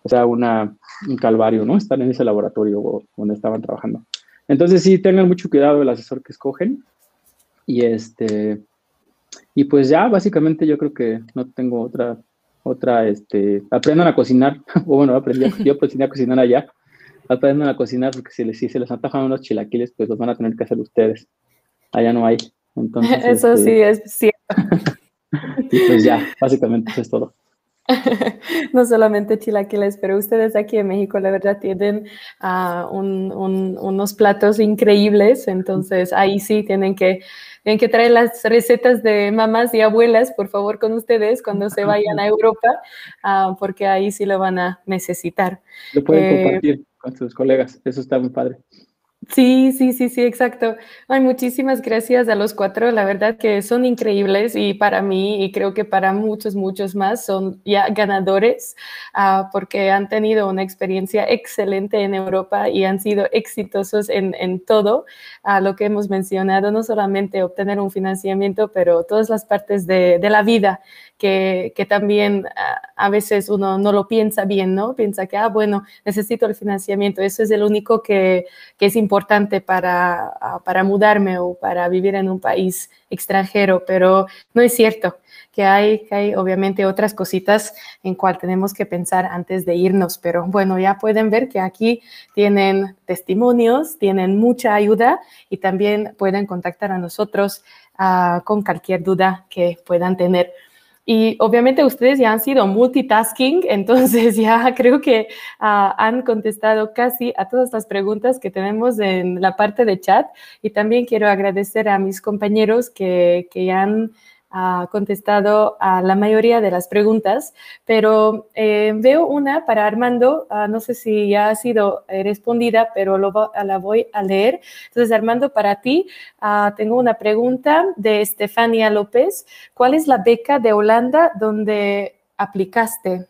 o sea, una, un calvario, ¿no? Estar en ese laboratorio donde estaban trabajando. Entonces sí, tengan mucho cuidado el asesor que escogen. Y este, y pues ya, básicamente yo creo que no tengo otra, otra, este, aprendan a cocinar, o bueno, aprendí, yo aprendí a cocinar allá, aprendan a cocinar porque si, les, si se les antojan unos chilaquiles, pues los van a tener que hacer ustedes, allá no hay. Entonces, eso este, sí es cierto. Y pues ya, básicamente eso es todo. No solamente chilaquiles, pero ustedes aquí en México, la verdad, tienen uh, un, un, unos platos increíbles, entonces ahí sí tienen que, tienen que traer las recetas de mamás y abuelas, por favor, con ustedes cuando se vayan a Europa, uh, porque ahí sí lo van a necesitar. Lo pueden Eh, compartir con sus colegas, eso está muy padre. Sí, sí, sí, sí, exacto. Ay, muchísimas gracias a los cuatro, la verdad que son increíbles y para mí y creo que para muchos, muchos más son ya ganadores uh, porque han tenido una experiencia excelente en Europa y han sido exitosos en, en todo uh, lo que hemos mencionado, no solamente obtener un financiamiento, pero todas las partes de, de la vida que, que también uh, a veces uno no lo piensa bien, ¿no? Piensa que, ah, bueno, necesito el financiamiento, eso es el único que, que es importante importante para, para mudarme o para vivir en un país extranjero, pero no es cierto, que hay, que hay obviamente otras cositas en cual tenemos que pensar antes de irnos, pero bueno, ya pueden ver que aquí tienen testimonios, tienen mucha ayuda y también pueden contactar a nosotros uh, con cualquier duda que puedan tener. Y obviamente ustedes ya han sido multitasking, entonces ya creo que uh, han contestado casi a todas las preguntas que tenemos en la parte de chat. Y también quiero agradecer a mis compañeros que, que han uh, contestado a la mayoría de las preguntas. Pero eh, veo una para Armando, uh, no sé si ya ha sido eh, respondida, pero lo, la voy a leer. Entonces, Armando, para ti, uh, tengo una pregunta de Estefania López. ¿Cuál es la beca de Holanda donde aplicaste?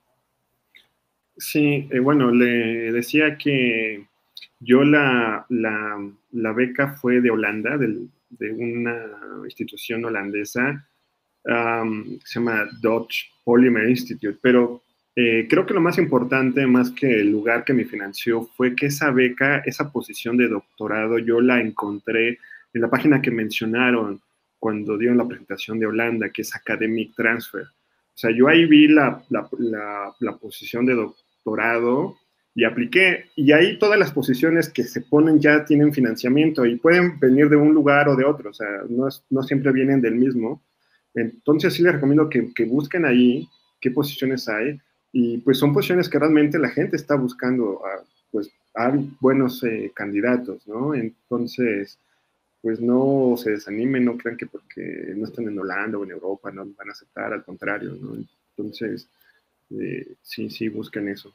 Sí, eh, bueno, le decía que yo la, la, la beca fue de Holanda, de, de una institución holandesa um, que se llama Dutch Polymer Institute, pero eh, creo que lo más importante, más que el lugar que me financió, fue que esa beca, esa posición de doctorado, yo la encontré en la página que mencionaron cuando dieron la presentación de Holanda, que es Academic Transfer. O sea, yo ahí vi la, la, la, la posición de doctorado y apliqué. Y ahí todas las posiciones que se ponen ya tienen financiamiento y pueden venir de un lugar o de otro. O sea, no, es, no siempre vienen del mismo. Entonces sí les recomiendo que, que busquen ahí qué posiciones hay. Y pues son posiciones que realmente la gente está buscando, a, pues hay buenos eh, candidatos, ¿no? Entonces, pues no se desanimen, no crean que porque no están en Holanda o en Europa no van a aceptar, al contrario, ¿no? Entonces, eh, sí, sí, busquen eso.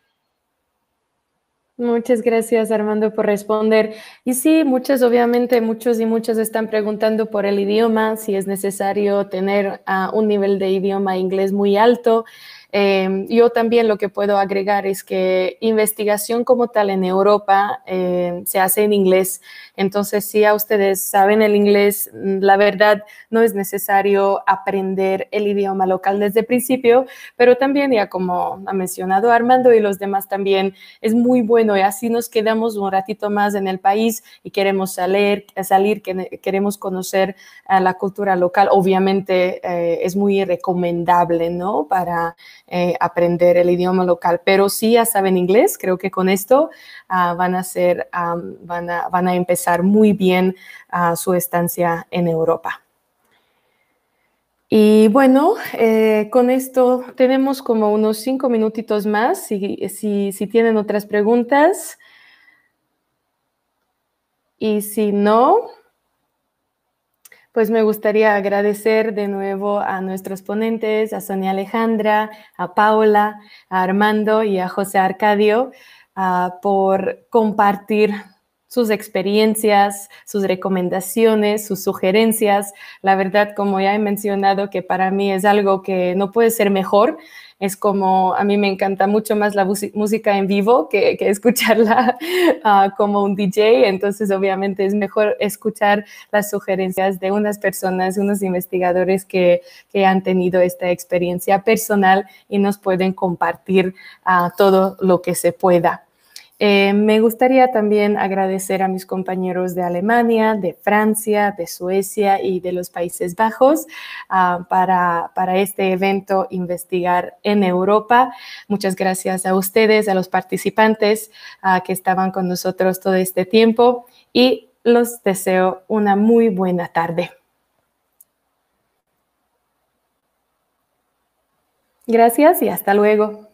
Muchas gracias, Armando, por responder. Y sí, muchas, obviamente, muchos y muchas están preguntando por el idioma, si es necesario tener uh, un nivel de idioma inglés muy alto. Eh, yo también lo que puedo agregar es que investigación como tal en Europa eh, se hace en inglés. Entonces, si a ustedes saben el inglés, la verdad no es necesario aprender el idioma local desde el principio, pero también, ya como ha mencionado Armando y los demás también, es muy bueno y así nos quedamos un ratito más en el país y queremos salir, salir queremos conocer a la cultura local. Obviamente eh, es muy recomendable, ¿no? Para Eh, aprender el idioma local, pero si ya saben inglés, creo que con esto uh, van a ser, um, van, a, van a empezar muy bien uh, su estancia en Europa. Y bueno, eh, con esto tenemos como unos cinco minutitos más, si, si, si tienen otras preguntas. Y si no, pues me gustaría agradecer de nuevo a nuestros ponentes, a Sonia Alejandra, a Paula, a Armando y a José Arcadio uh, por compartir sus experiencias, sus recomendaciones, sus sugerencias. La verdad, como ya he mencionado, que para mí es algo que no puede ser mejor. Es como, a mí me encanta mucho más la música en vivo que, que escucharla uh, como un D J. Entonces, obviamente, es mejor escuchar las sugerencias de unas personas, unos investigadores que, que han tenido esta experiencia personal y nos pueden compartir uh, todo lo que se pueda. Eh, me gustaría también agradecer a mis compañeros de Alemania, de Francia, de Suecia y de los Países Bajos uh, para, para este evento Investigar en Europa. Muchas gracias a ustedes, a los participantes uh, que estaban con nosotros todo este tiempo y los deseo una muy buena tarde. Gracias y hasta luego.